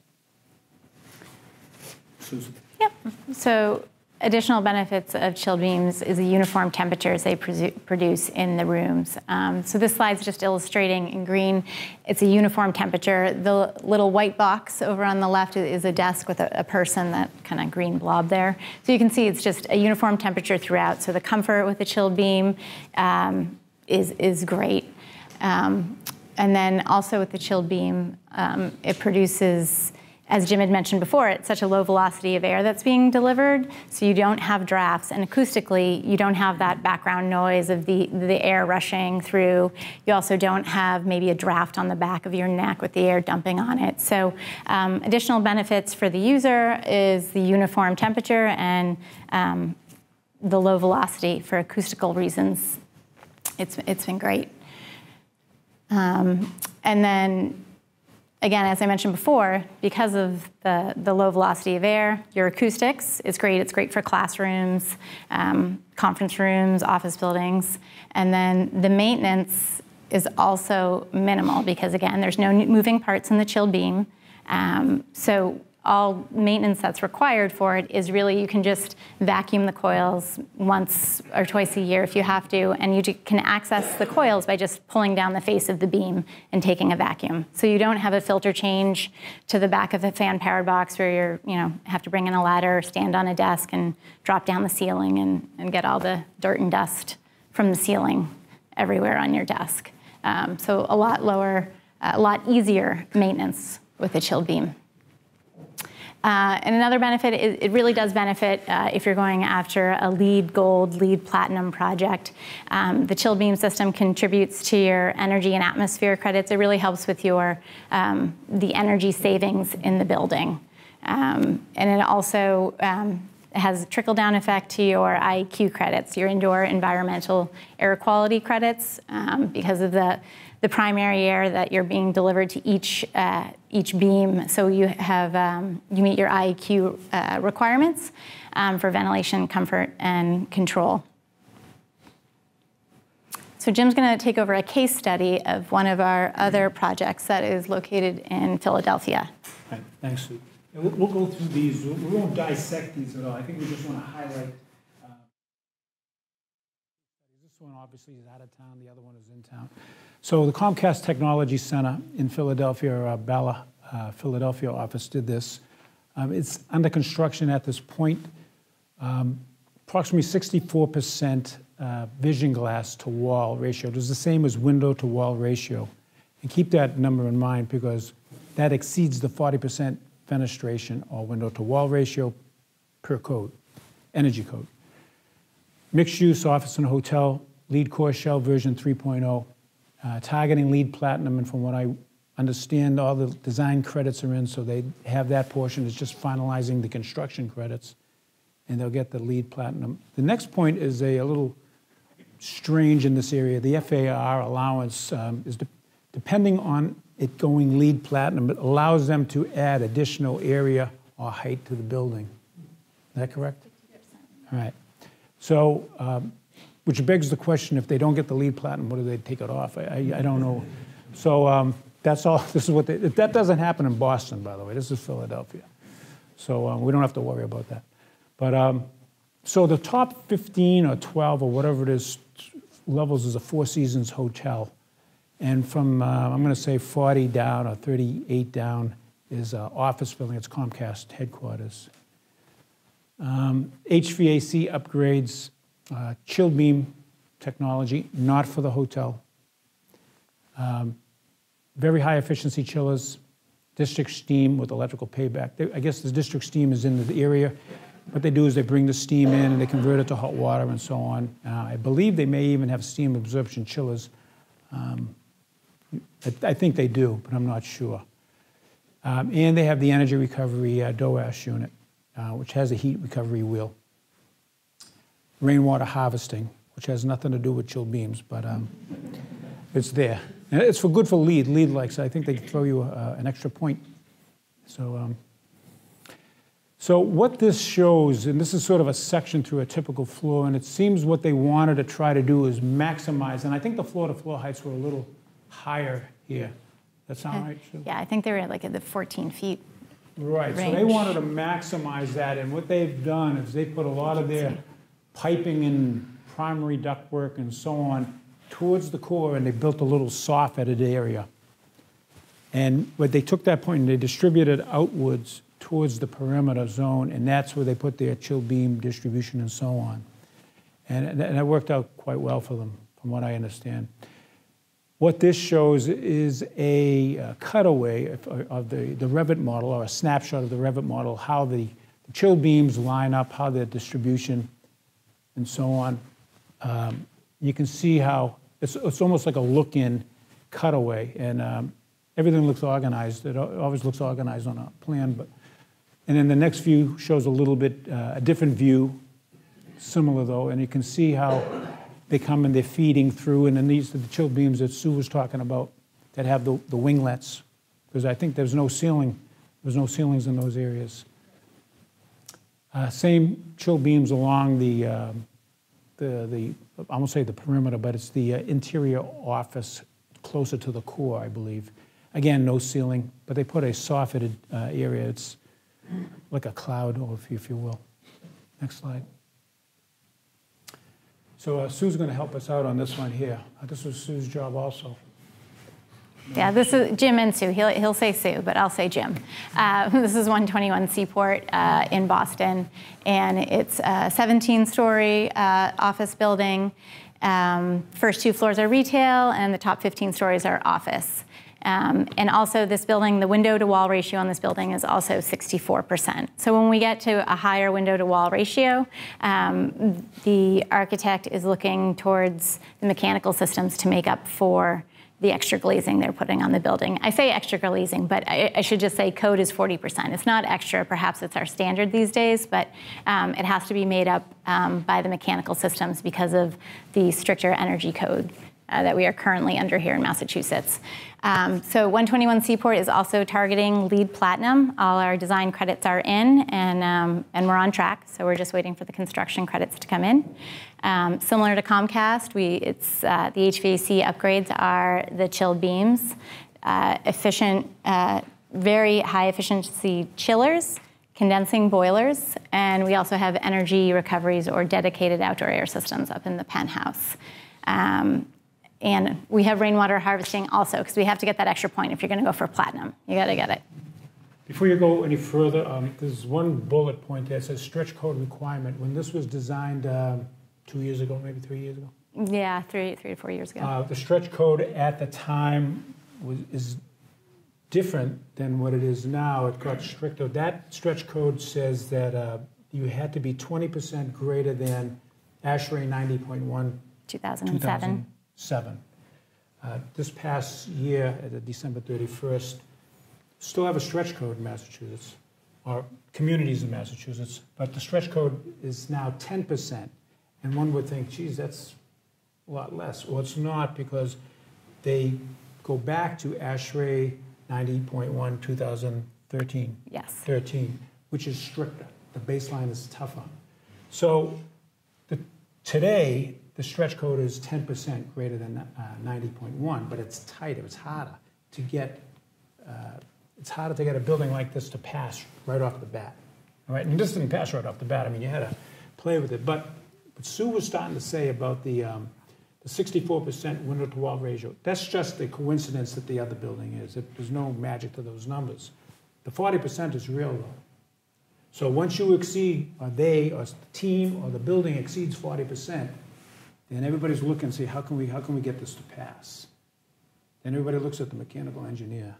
Susan. Yep. So additional benefits of chilled beams is the uniform temperatures they produce in the rooms. Um, so this slide's just illustrating in green, it's a uniform temperature. The little white box over on the left is a desk with a, a person, that kind of green blob there. So you can see it's just a uniform temperature throughout. So the comfort with the chilled beam um, is, is great. Um, and then also with the chilled beam, um, it produces, as Jim had mentioned before, it's such a low velocity of air that's being delivered, so you don't have drafts, and acoustically, you don't have that background noise of the, the air rushing through. You also don't have maybe a draft on the back of your neck with the air dumping on it. So um, additional benefits for the user is the uniform temperature and um, the low velocity for acoustical reasons. It's, it's been great. Um, and then, again, as I mentioned before, because of the, the low velocity of air, your acoustics is great. It's great for classrooms, um, conference rooms, office buildings. And then the maintenance is also minimal because, again, there's no moving parts in the chilled beam. Um, so all maintenance that's required for it is really you can just vacuum the coils once or twice a year if you have to, and you can access the coils by just pulling down the face of the beam and taking a vacuum. So you don't have a filter change to the back of a fan-powered box where you're, you know, have to bring in a ladder or stand on a desk and drop down the ceiling and, and get all the dirt and dust from the ceiling everywhere on your desk. Um, so a lot lower, uh, a lot easier maintenance with a chilled beam. Uh, and another benefit, is it really does benefit uh, if you're going after a LEED Gold, LEED Platinum project. Um, the chilled beam system contributes to your energy and atmosphere credits. It really helps with your um, the energy savings in the building. Um, and it also um, has a trickle-down effect to your I A Q credits, your indoor environmental air quality credits, um, because of the the primary air that you're being delivered to each uh, each beam. So you have um, you meet your I A Q uh, requirements um, for ventilation, comfort, and control. So Jim's going to take over a case study of one of our other projects that is located in Philadelphia. Right. Thanks, Sue. And we'll, we'll go through these. We won't dissect these at all. I think we just want to highlight. Uh, this one obviously is out of town. The other one is in town. So the Comcast Technology Center in Philadelphia, our Bala, uh, Philadelphia office did this. Um, it's under construction at this point. Um, approximately sixty-four percent uh, vision glass to wall ratio. It was the same as window to wall ratio. And keep that number in mind because that exceeds the forty percent fenestration or window to wall ratio per code, energy code. Mixed use office and hotel, LEED Core Shell version three point oh. Uh, targeting LEED Platinum, and from what I understand, all the design credits are in, so they have that portion. It's just finalizing the construction credits, and they'll get the LEED Platinum. The next point is a, a little strange in this area. The F A R allowance um, is de depending on it going LEED Platinum, it allows them to add additional area or height to the building. Is that correct? All right. So, um, which begs the question, if they don't get the LEED Platinum, what do they take it off? I, I, I don't know. So um, that's all, this is what, they, that doesn't happen in Boston, by the way, this is Philadelphia. So um, we don't have to worry about that. But, um, so the top fifteen or twelve or whatever it is, levels is a Four Seasons hotel. And from, uh, I'm gonna say forty down or thirty-eight down is uh, office building, it's Comcast headquarters. Um, H V A C upgrades, uh, chill beam technology, not for the hotel. Um, very high efficiency chillers, district steam with electrical payback. They, I guess the district steam is in the area. What they do is they bring the steam in and they convert it to hot water and so on. Uh, I believe they may even have steam absorption chillers. Um, I, I think they do, but I'm not sure. Um, and they have the energy recovery uh, DOAS unit, uh, which has a heat recovery wheel. Rainwater harvesting, which has nothing to do with chill beams, but um, it's there. And it's for good for lead. Lead likes, I think they throw you uh, an extra point. So, um, so what this shows, and this is sort of a section through a typical floor, and it seems what they wanted to try to do is maximize, and I think the floor-to-floor heights were a little higher here. That sound right, Sue? Yeah, I think they were like at the fourteen feet. Right, range. So they wanted to maximize that, and what they've done is they put a lot of their piping and primary ductwork and so on towards the core, and they built a little soffitted area. And what they took that point and they distributed outwards towards the perimeter zone, and that's where they put their chill beam distribution and so on. And, and that worked out quite well for them, from what I understand. What this shows is a, a cutaway of, of the, the Revit model, or a snapshot of the Revit model, how the, the chill beams line up, how their distribution and so on. Um, you can see how it's, it's almost like a look-in cutaway, and um, everything looks organized. It always looks organized on a plan, but and then the next view shows a little bit uh, a different view, similar though, and you can see how they come and they're feeding through, and then these are the chill beams that Sue was talking about that have the, the winglets, because I think there's no ceiling, there's no ceilings in those areas. Uh, same chill beams along the, uh, the, the, I won't say the perimeter, but it's the uh, interior office closer to the core, I believe. Again, no ceiling, but they put a soffitted uh, area. It's like a cloud, or if you, if you will. Next slide. So uh, Sue's going to help us out on this one here. Uh, this was Sue's job also. Yeah, this is Jim and Sue. He'll, he'll say Sue, but I'll say Jim. Uh, this is one twenty-one Seaport uh, in Boston, and it's a seventeen-story uh, office building. Um, first two floors are retail, and the top fifteen stories are office. Um, and also this building, the window-to-wall ratio on this building is also sixty-four percent. So when we get to a higher window-to-wall ratio, um, the architect is looking towards the mechanical systems to make up for the extra glazing they're putting on the building. I say extra glazing, but I, I should just say code is forty percent. It's not extra, perhaps it's our standard these days, but um, it has to be made up um, by the mechanical systems because of the stricter energy code uh, that we are currently under here in Massachusetts. Um, so one twenty-one Seaport is also targeting LEED Platinum. All our design credits are in, and, um, and we're on track, so we're just waiting for the construction credits to come in. Um, similar to Comcast, we, it's, uh, the H V A C upgrades are the chilled beams, uh, efficient, uh, very high efficiency chillers, condensing boilers, and we also have energy recoveries or dedicated outdoor air systems up in the penthouse. Um, and we have rainwater harvesting also, because we have to get that extra point if you're going to go for platinum. You got to get it. Before you go any further, um, there's one bullet point there that says stretch code requirement. When this was designed um, two years ago, maybe three years ago? Yeah, three, three to four years ago. Uh, the stretch code at the time was, is different than what it is now. It got stricter. That stretch code says that uh, you had to be twenty percent greater than ASHRAE ninety point one two thousand seven. two thousand seven. Uh, this past year, at December thirty-first, still have a stretch code in Massachusetts, or communities in Massachusetts, but the stretch code is now ten percent. And one would think, geez, that's a lot less. Well, it's not, because they go back to ASHRAE ninety point one two thousand thirteen. Yes. thirteen, which is stricter. The baseline is tougher. So the, today, the stretch code is ten percent greater than uh, ninety point one, but it's tighter, it's harder to get, uh, it's harder to get a building like this to pass right off the bat. All right, and this didn't pass right off the bat. I mean, you had to play with it. But, but Sue was starting to say about the, um, the sixty-four percent window to wall ratio. That's just a coincidence that the other building is. It, there's no magic to those numbers. The forty percent is real, though. So once you exceed, or they, or the team, or the building exceeds forty percent, then everybody's looking and say, how can we, how can we get this to pass? Then everybody looks at the mechanical engineer.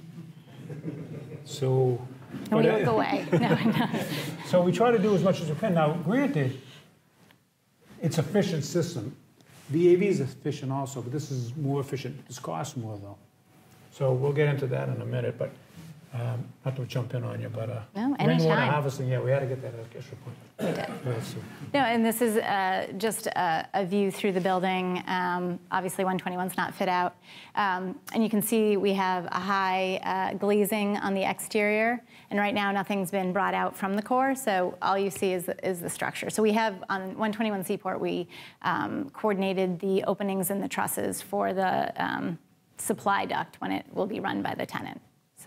So. And we look away. No, no. So we try to do as much as we can. Now, granted, it's an efficient system. V A V is efficient also, but this is more efficient. This costs more, though. So we'll get into that in a minute, but um, not to jump in on you, but uh, no, rainwater anytime. harvesting, yeah, we had to get that extra point. We did. Right, so. No, and this is uh, just a, a view through the building. Um, obviously, one twenty-one's not fit out. Um, and you can see we have a high uh, glazing on the exterior. And right now, nothing's been brought out from the core, so all you see is, is the structure. So we have, on one twenty-one Seaport, we um, coordinated the openings and the trusses for the um, supply duct when it will be run by the tenant. So.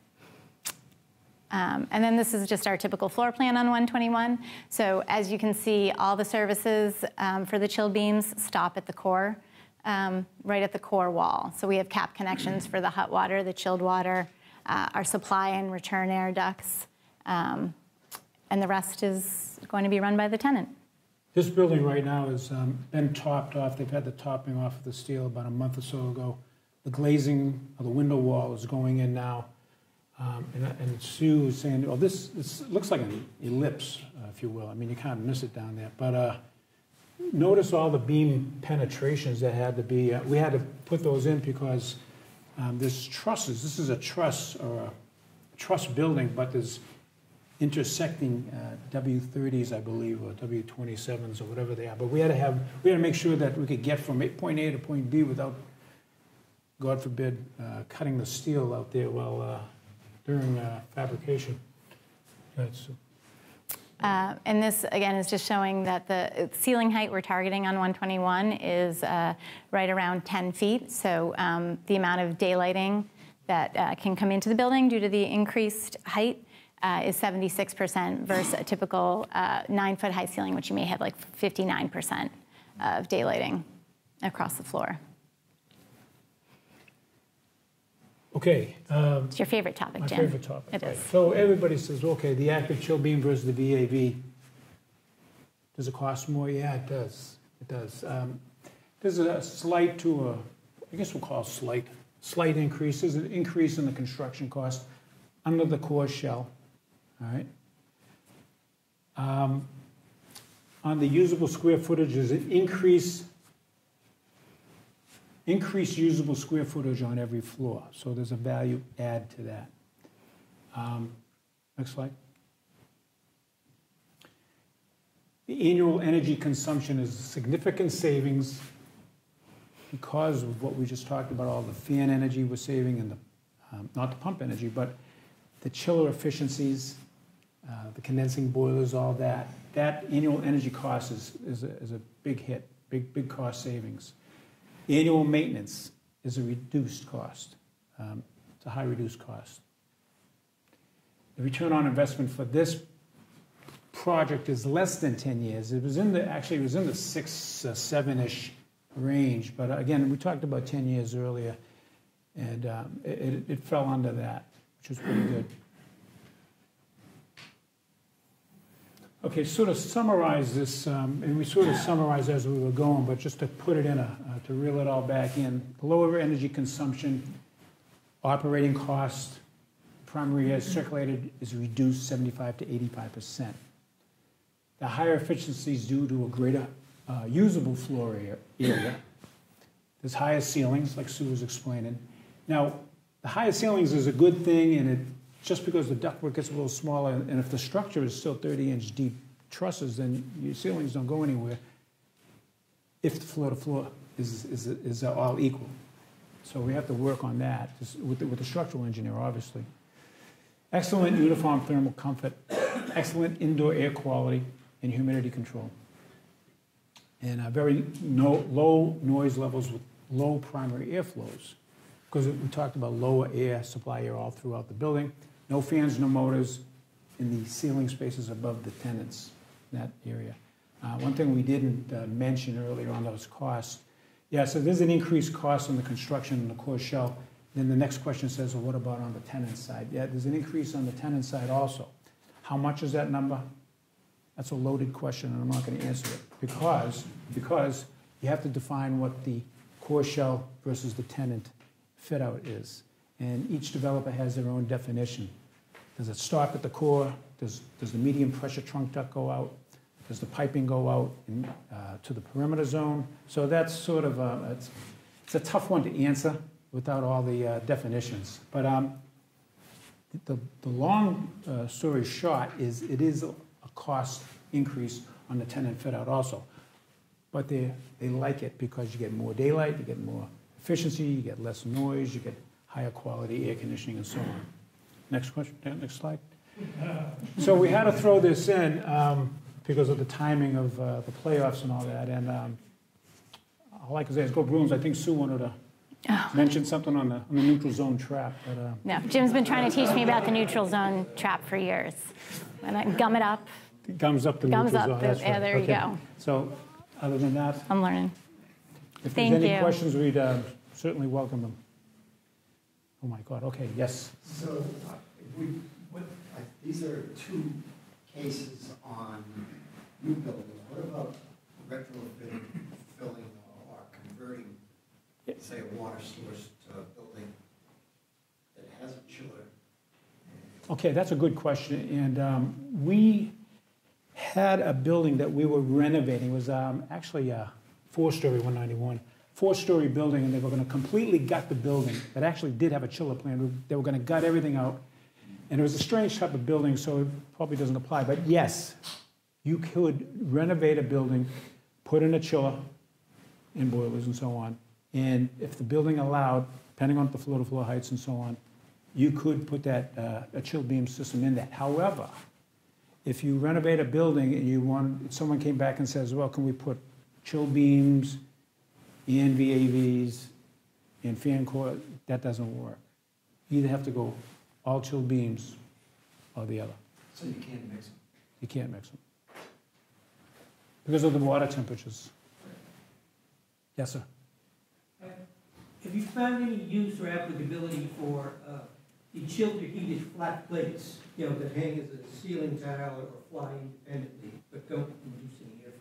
Um, and then this is just our typical floor plan on one twenty-one. So as you can see, all the services um, for the chill beams stop at the core, um, right at the core wall. So we have cap connections for the hot water, the chilled water, uh, our supply and return air ducts, um, and the rest is going to be run by the tenant. This building right now has um, been topped off. They've had the topping off of the steel about a month or so ago. The glazing of the window wall is going in now. Um, and, and Sue was saying, oh, this, this looks like an ellipse, uh, if you will. I mean, you can't miss it down there. But uh, notice all the beam penetrations that had to be, uh, we had to put those in because um, there's trusses. This is a truss or a truss building, but there's intersecting uh, W thirties, I believe, or W twenty-sevens or whatever they are. But we had to have, we had to make sure that we could get from point A to point B without, God forbid, uh, cutting the steel out there while uh, during uh, fabrication. Uh, and this, again, is just showing that the ceiling height we're targeting on one twenty-one is uh, right around ten feet. So um, the amount of daylighting that uh, can come into the building due to the increased height uh, is seventy-six percent versus a typical uh, nine-foot high ceiling, which you may have like fifty-nine percent of daylighting across the floor. Okay. Um, It's your favorite topic, my Jim. My favorite topic. It right. is. So everybody says, okay, the active chill beam versus the V A V. Does it cost more? Yeah, it does. It does. Um, there's a slight to a, I guess we'll call it slight, slight increase. There's an increase in the construction cost under the core shell. All right. Um, on the usable square footage, there's an increase. Increase usable square footage on every floor. So there's a value add to that. Um, next slide. The annual energy consumption is a significant savings because of what we just talked about, all the fan energy we're saving and the, um, not the pump energy, but the chiller efficiencies, uh, the condensing boilers, all that. That annual energy cost is, is, a, is a big hit, big, big cost savings. Annual maintenance is a reduced cost. Um, it's a high reduced cost. The return on investment for this project is less than ten years. It was in the, actually it was in the six, uh, seven-ish range, but again, we talked about ten years earlier, and um, it, it fell under that, which was pretty good. Okay, sort of summarize this, um, and we sort of summarized as we were going, but just to put it in, a, uh, to reel it all back in, the lower energy consumption, operating cost, primary air circulated is reduced seventy-five to eighty-five percent. The higher efficiency is due to a greater uh, usable floor area. There's higher ceilings, like Sue was explaining. Now, the higher ceilings is a good thing, and it just because the ductwork gets a little smaller, and if the structure is still thirty inch deep trusses, then your ceilings don't go anywhere if the floor to floor is, is, is all equal. So we have to work on that with the, with the structural engineer, obviously. Excellent uniform thermal comfort, excellent indoor air quality, and humidity control. and uh, very no, low noise levels with low primary airflows. Because we talked about lower air, supply air all throughout the building. No fans, no motors in the ceiling spaces above the tenants in that area. Uh, one thing we didn't uh, mention earlier on those costs. Yeah, so there's an increased cost on the construction and the core shell. Then the next question says, well, what about on the tenant side? Yeah, there's an increase on the tenant side also. How much is that number? That's a loaded question, and I'm not going to answer it because, because you have to define what the core shell versus the tenant fit out is. And each developer has their own definition. Does it stop at the core? Does, does the medium pressure trunk duct go out? Does the piping go out in, uh, to the perimeter zone? So that's sort of a, it's, it's a tough one to answer without all the uh, definitions. But um, the, the long uh, story short is it is a, a cost increase on the tenant fit out also. But they, they like it because you get more daylight, you get more efficiency, you get less noise, you get higher quality air conditioning and so on. Next question, next slide. So we had to throw this in um, because of the timing of uh, the playoffs and all that. And um, all I can say is go Bruins. I think Sue wanted to oh. mention something on the, on the neutral zone trap. But, uh, no, Jim's been trying to teach me about the neutral zone trap for years. And I gum it up. Gums up the Gums neutral up zone. the, That's yeah, right. there okay. you go. So other than that, I'm learning. if Thank there's any you. questions, we'd uh, certainly welcome them. Oh my God, okay, yes. So, uh, if we, what, uh, these are two cases on new buildings. What about retrofitting, filling, or converting, say, a water source to a building that has a chiller? Okay, that's a good question. And um, we had a building that we were renovating. It was um, actually a four-story one ninety-one. Four-story building, and they were going to completely gut the building. That actually did have a chiller plant. They were going to gut everything out. And it was a strange type of building, so it probably doesn't apply. But yes, you could renovate a building, put in a chiller and boilers and so on. And if the building allowed, depending on the floor-to-floor heights and so on, you could put that uh, a chill beam system in that. However, if you renovate a building and you want, someone came back and says, well, can we put chill beams and V A Vs and fan core, that doesn't work. You either have to go all chill beams or the other. So you can't mix them? You can't mix them. Because of the water temperatures. Yes, sir. Have you found any use or applicability for uh, the chilled or heated flat plates, you know, that hang as a ceiling tile or fly independently, but don't induce any airflow?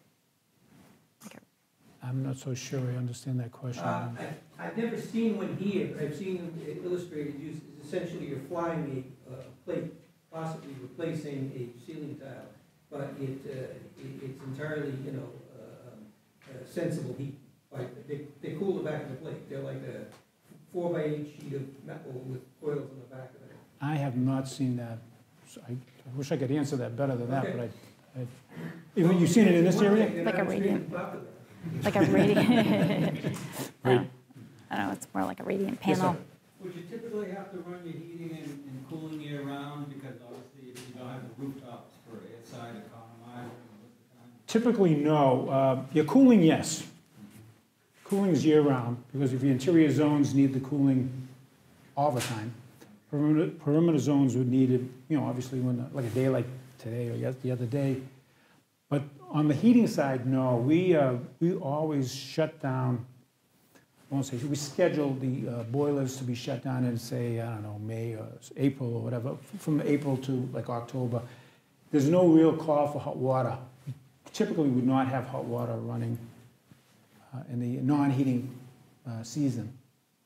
I'm not so sure I understand that question. Uh, I- I've never seen one here, but I've seen them illustrated. Use essentially you're flying a uh, plate, possibly replacing a ceiling tile, but it, uh, it it's entirely, you know, uh, um, uh, sensible heat. Like they, they cool the back of the plate. They're like a four by eight sheet of metal with coils on the back of it. I have not seen that. So I, I wish I could answer that better than that, Okay. but I, I, Have you seen it in this area? Like a radiant. Popular. Like a radiant, I Right. don't I don't know, it's more like a radiant Yes, panel. sir. Would you typically have to run your heating and, and cooling year round, because obviously if you don't have the rooftops for inside economize, what's the time? Typically, no. Uh, Your cooling, yes. Cooling is year-round, because if your interior zones need the cooling all the time, perimeter, perimeter zones would need it, you know, obviously when, the- like a day like today or yes- the other day. But on the heating side, no. We, uh, we always shut down, I won't say, we schedule the uh, boilers to be shut down in, say, I don't know, May or April or whatever, from April to like October. There's no real call for hot water. Typically, we would not have hot water running uh, in the non-heating uh, season.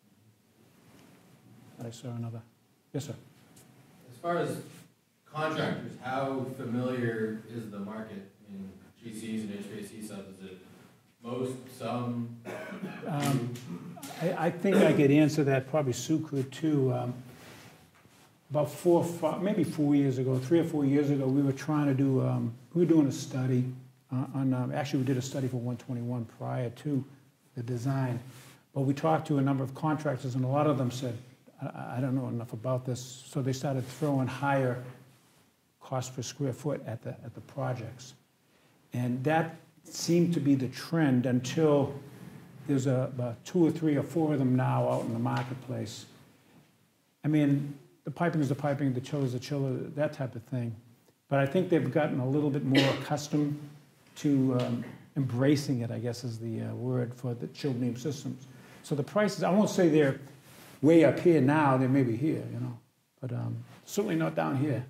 I saw another. Yes, sir. As far as contractors, how familiar is the market in G Cs and H V A C subs? Is it most, some? Um, I, I think I could answer that, probably Sue could too. Um, About four, five, maybe four years ago, three or four years ago, we were trying to do, um, we were doing a study uh, on, um, actually we did a study for one twenty-one prior to the design. But we talked to a number of contractors and a lot of them said, I, I don't know enough about this. So they started throwing higher cost per square foot at the, at the projects. And that seemed to be the trend until there's a, about two or three or four of them now out in the marketplace. I mean, the piping is the piping, the chiller is the chiller, that type of thing. But I think they've gotten a little bit more accustomed to um, embracing it, I guess is the uh, word for the chilled beam systems. So the prices, I won't say they're way up here now, they may be here, you know, but um, certainly not down here.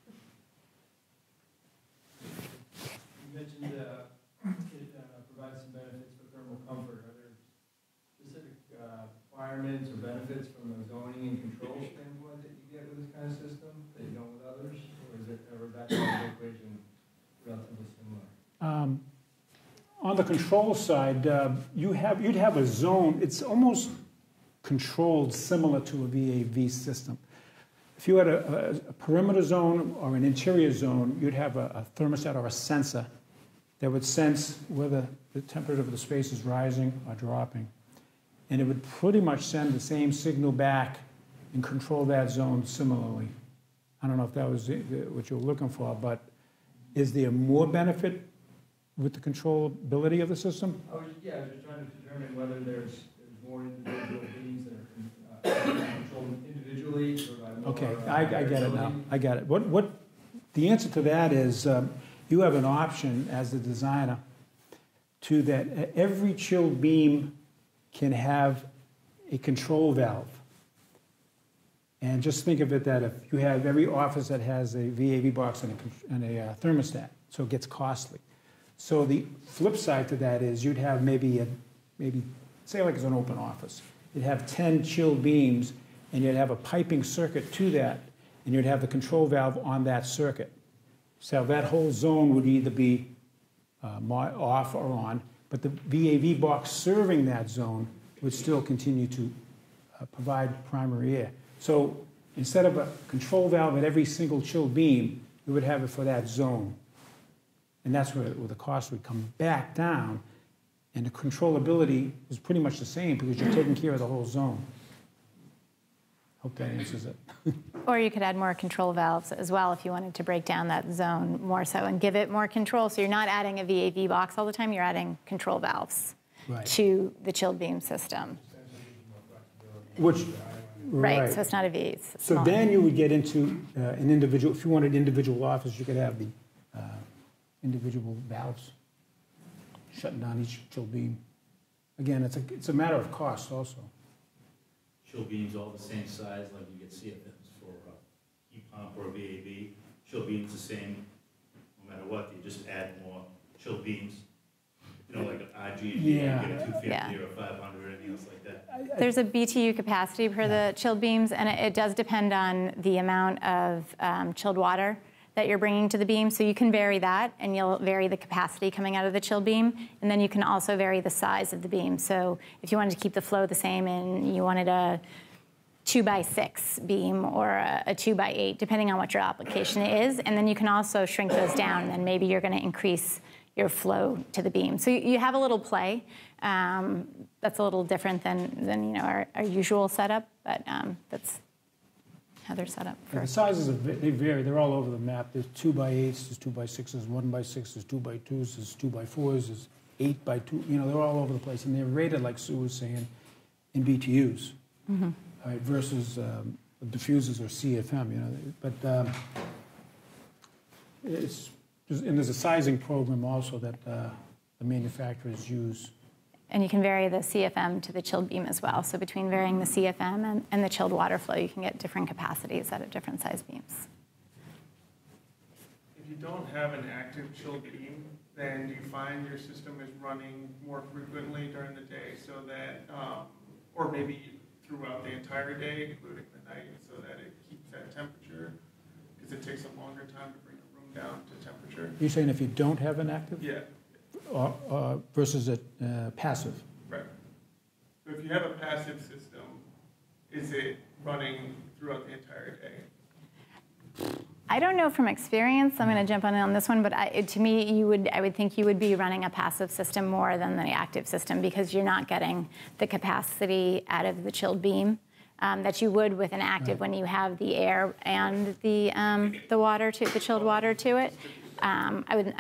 You mentioned uh, it uh, provides some benefits for thermal comfort. Are there specific uh, requirements or benefits from a zoning and control standpoint that you get with this kind of system that you don't with others? Or is it, or back to the equation, relatively similar? Um, on the control side, uh, you have, you'd have a zone, it's almost controlled similar to a V A V system. If you had a, a, a perimeter zone or an interior zone, you'd have a, a thermostat or a sensor that would sense whether the temperature of the space is rising or dropping. And it would pretty much send the same signal back and control that zone similarly. I don't know if that was what you were looking for, but is there more benefit with the controllability of the system? I was, yeah, I was just trying to determine whether there's, there's more individual beams that are uh, controlled individually or by more. Okay, uh, I, I get it now. variability. I get it. What, what, the answer to that is um, you have an option as the designer to that every chilled beam can have a control valve. And just think of it that if you have every office that has a V A V box and a, and a uh, thermostat, so it gets costly. So the flip side to that is you'd have maybe, a, maybe say like it's an open office. You'd have ten chilled beams and you'd have a piping circuit to that and you'd have the control valve on that circuit. So that whole zone would either be uh, off or on, but the V A V box serving that zone would still continue to uh, provide primary air. So instead of a control valve at every single chilled beam, you would have it for that zone. And that's where, where the cost would come back down, and the controllability is pretty much the same because you're taking care of the whole zone. Hope that answers it. Or you could add more control valves as well if you wanted to break down that zone more so and give it more control. So you're not adding a V A V box all the time, you're adding control valves Right. to the chilled beam system. Which, Right, right. so it's not a V, it's So smaller. then you would get into uh, an individual, if you wanted individual office, you could have the uh, individual valves shutting down each chill beam. Again, it's a, it's a matter of cost also. Chill beams all the same size, like you get C F Ms for a heat pump or a V A V. Chill beams the same, no matter what, you just add more chill beams. You know, like an I G, you Yeah. get a two fifty Yeah. or a five hundred or anything else like that. There's a B T U capacity per the chilled beams, and it, it does depend on the amount of um, chilled water that you're bringing to the beam. So you can vary that, and you'll vary the capacity coming out of the chilled beam, and then you can also vary the size of the beam. So if you wanted to keep the flow the same and you wanted a two by six beam or a, a two by eight, depending on what your application is, and then you can also shrink those down, and then maybe you're going to increase your flow to the beam. So you, you have a little play. Um, that's a little different than, than you know, our, our usual setup, but um, that's how they're set up. Yeah, For. the sizes, are, they vary. They're all over the map. There's two by eights, there's two by sixes, one by six, there's two by twos, there's two by fours, there's eight by two. You know, they're all over the place, and they're rated, like Sue was saying, in B T Us, mm-hmm. all right, versus um, diffusers or C F M. You know, but um, it's and there's a sizing program also that uh, the manufacturers use. And you can vary the C F M to the chilled beam as well. So between varying the C F M and, and the chilled water flow, you can get different capacities out of different size beams. If you don't have an active chilled beam, then you find your system is running more frequently during the day, so that, um, or maybe throughout the entire day, including the night, so that it keeps that temperature, because it takes a longer time to bring a room down to temperature. You're saying if you don't have an active? Yeah. Or, uh, versus a uh, passive? Right. So if you have a passive system, is it running throughout the entire day? I don't know from experience. I'm going to jump on on this one, but I, it, to me, you would I would think you would be running a passive system more than the active system because you're not getting the capacity out of the chilled beam um, that you would with an active Right. when you have the air and the um, the water to the chilled water to it. Um, I would I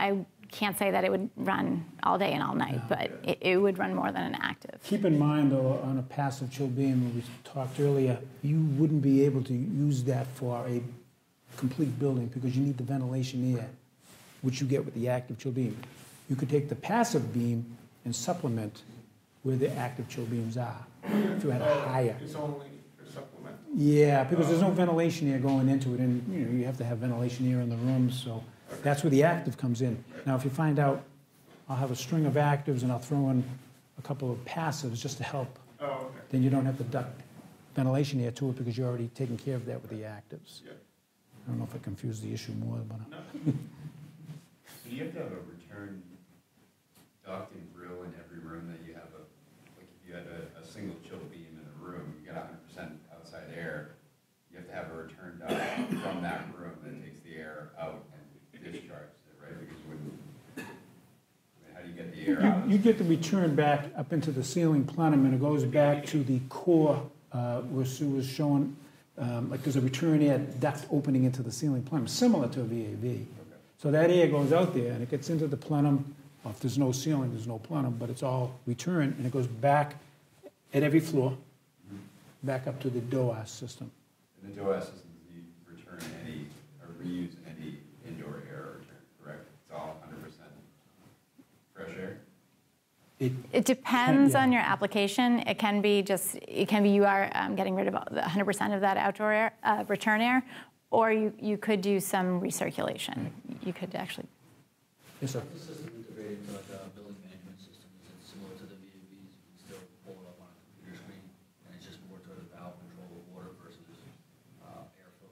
can't say that it would run all day and all night, but it, it would run more than an active. Keep in mind, though, on a passive chill beam, when we talked earlier, you wouldn't be able to use that for a complete building because you need the ventilation air, which you get with the active chill beam. You could take the passive beam and supplement where the active chill beams are, if you had a higher. It's only for supplement. Yeah, because there's no ventilation air going into it, and you know, you have to have ventilation air in the room, so that's where the active comes in. Now, if you find out, I'll have a string of actives and I'll throw in a couple of passives just to help, Oh, okay. then you don't have to duct ventilation air to it because you're already taking care of that with the actives. Yeah. I don't know if I confused the issue more, but. No. So do you have to have a return duct and grill in every room that you have a, like if you had a, a single chill beam in a room, you got one hundred percent outside air, you have to have a return duct from that room that takes the air out and discharges it, right? Because when, I mean, how do you get the air out? You, you get the return back up into the ceiling plenum, and it goes back to the core uh, where Sue was showing, um, like there's a return air duct opening into the ceiling plenum, similar to a V A V. Okay. So that air goes out there, and it gets into the plenum. Well, if there's no ceiling, there's no plenum, but it's all return, and it goes back at every floor, back up to the D O A S system. And the D O A S system, you return any, or reuse any indoor air return, correct? It's all one hundred percent fresh air? It, It depends Yeah. on your application. It can be just, it can be you are um, getting rid of one hundred percent of that outdoor air, uh, return air, or you, you could do some recirculation. You could actually. yes, sir. The system integrated into like a building management system, is it similar to the V A Vs? You can still pull it up on a computer screen, and it's just more toward the valve control of water versus uh, airflow.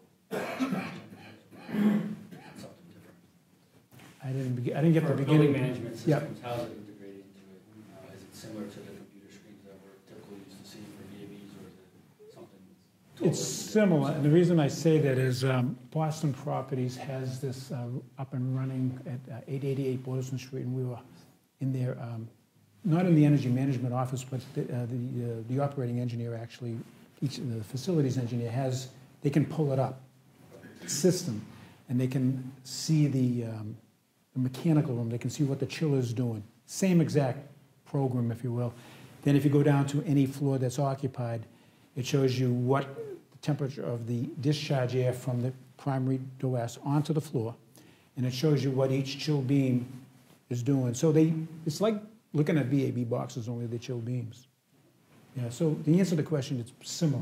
Something different. I didn't, be- I didn't get For the building beginning. management Yeah. systems, how's it integrated into it? Uh, Is it similar to the computer screens that we're typically used to seeing for V A Vs, or is it something totally It's different? similar, and the reason I say that is um, Boston Properties has this uh, up and running at uh, eight eighty-eight Boylston Street, and we were in there, um, not in the energy management office, but the, uh, the, uh, the operating engineer actually, each of the facilities engineer has, they can pull it up, system, and they can see the, um, the mechanical room, they can see what the chiller's doing. Same exact program, if you will. Then if you go down to any floor that's occupied, it shows you what the temperature of the discharge air from the primary D O A S onto the floor, and it shows you what each chill beam is doing. So they, it's like looking at V A B boxes, only the chill beams. Yeah, so the answer to the question, it's similar.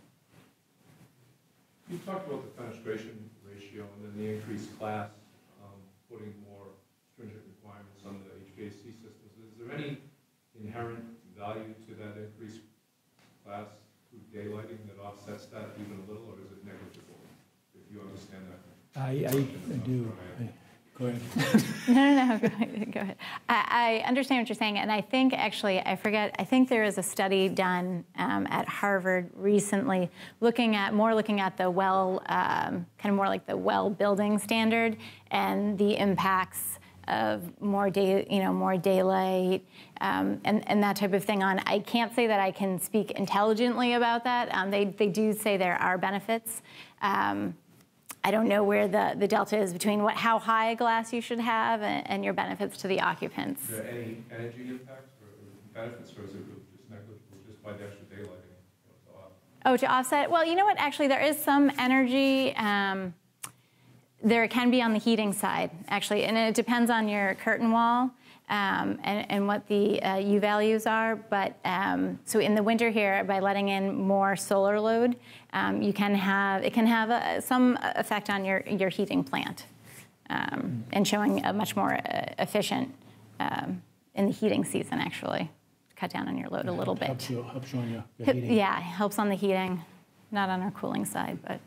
You talked about the fenestration ratio and then the increased class, um, putting more stringent requirements on the H V A C systems. Is there any inherent value to that increased class through daylighting that offsets that even a little, or is it negligible? If you understand that. I, I, I do. I- Go ahead. No, no, no, go ahead. Go ahead. I, I understand what you're saying, and I think actually, I forget, I think there is a study done um, at Harvard recently looking at, more looking at the well, um, kind of more like the well building standard and the impacts of more day, you know, more daylight um, and, and that type of thing on. I can't say that I can speak intelligently about that. Um, they, they do say there are benefits. Um, I don't know where the, the delta is between what, how high a glass you should have and, and your benefits to the occupants. Is there any energy impacts or or benefits, or is it just negligible just by the extra daylighting? You know, to off- Oh, to offset? Well, you know what? Actually, there is some energy. Um, there can be on the heating side, actually, and it depends on your curtain wall um, and, and what the uh, U values are. But um, so in the winter here, by letting in more solar load, um, you can have it can have a, some effect on your your heating plant um, and showing a much more uh, efficient um, in the heating season, actually. Cut down on your load a little bit. Helps you, helps you on your, your Hip- heating. Yeah, helps on the heating, not on our cooling side, but.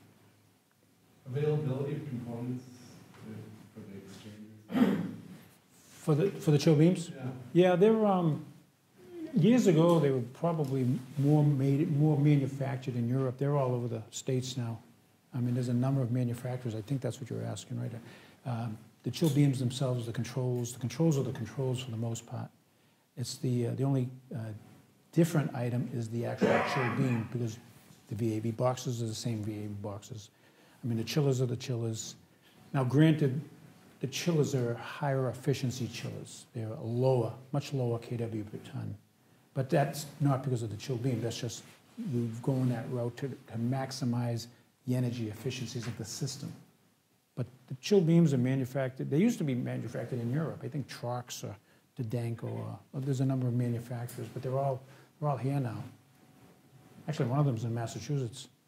Availability of components uh, for the exchangers? For the, for the chill beams? Yeah. Yeah, they're, um, years ago, they were probably more made, more manufactured in Europe. They're all over the States now. I mean, there's a number of manufacturers. I think that's what you're asking, right? Um, the chill beams themselves, the controls, the controls are the controls for the most part. It's the, uh, the only uh, different item is the actual chill beam, because the V A B boxes are the same V A B boxes. I mean, the chillers are the chillers. Now, granted, the chillers are higher efficiency chillers. They're a lower, much lower K W per ton. But that's not because of the chill beam, that's just we've gone that route to, to maximize the energy efficiencies of the system. But the chill beams are manufactured, they used to be manufactured in Europe. I think Trox or Dedanko, or, or there's a number of manufacturers, but they're all, they're all here now. Actually, one of them's in Massachusetts.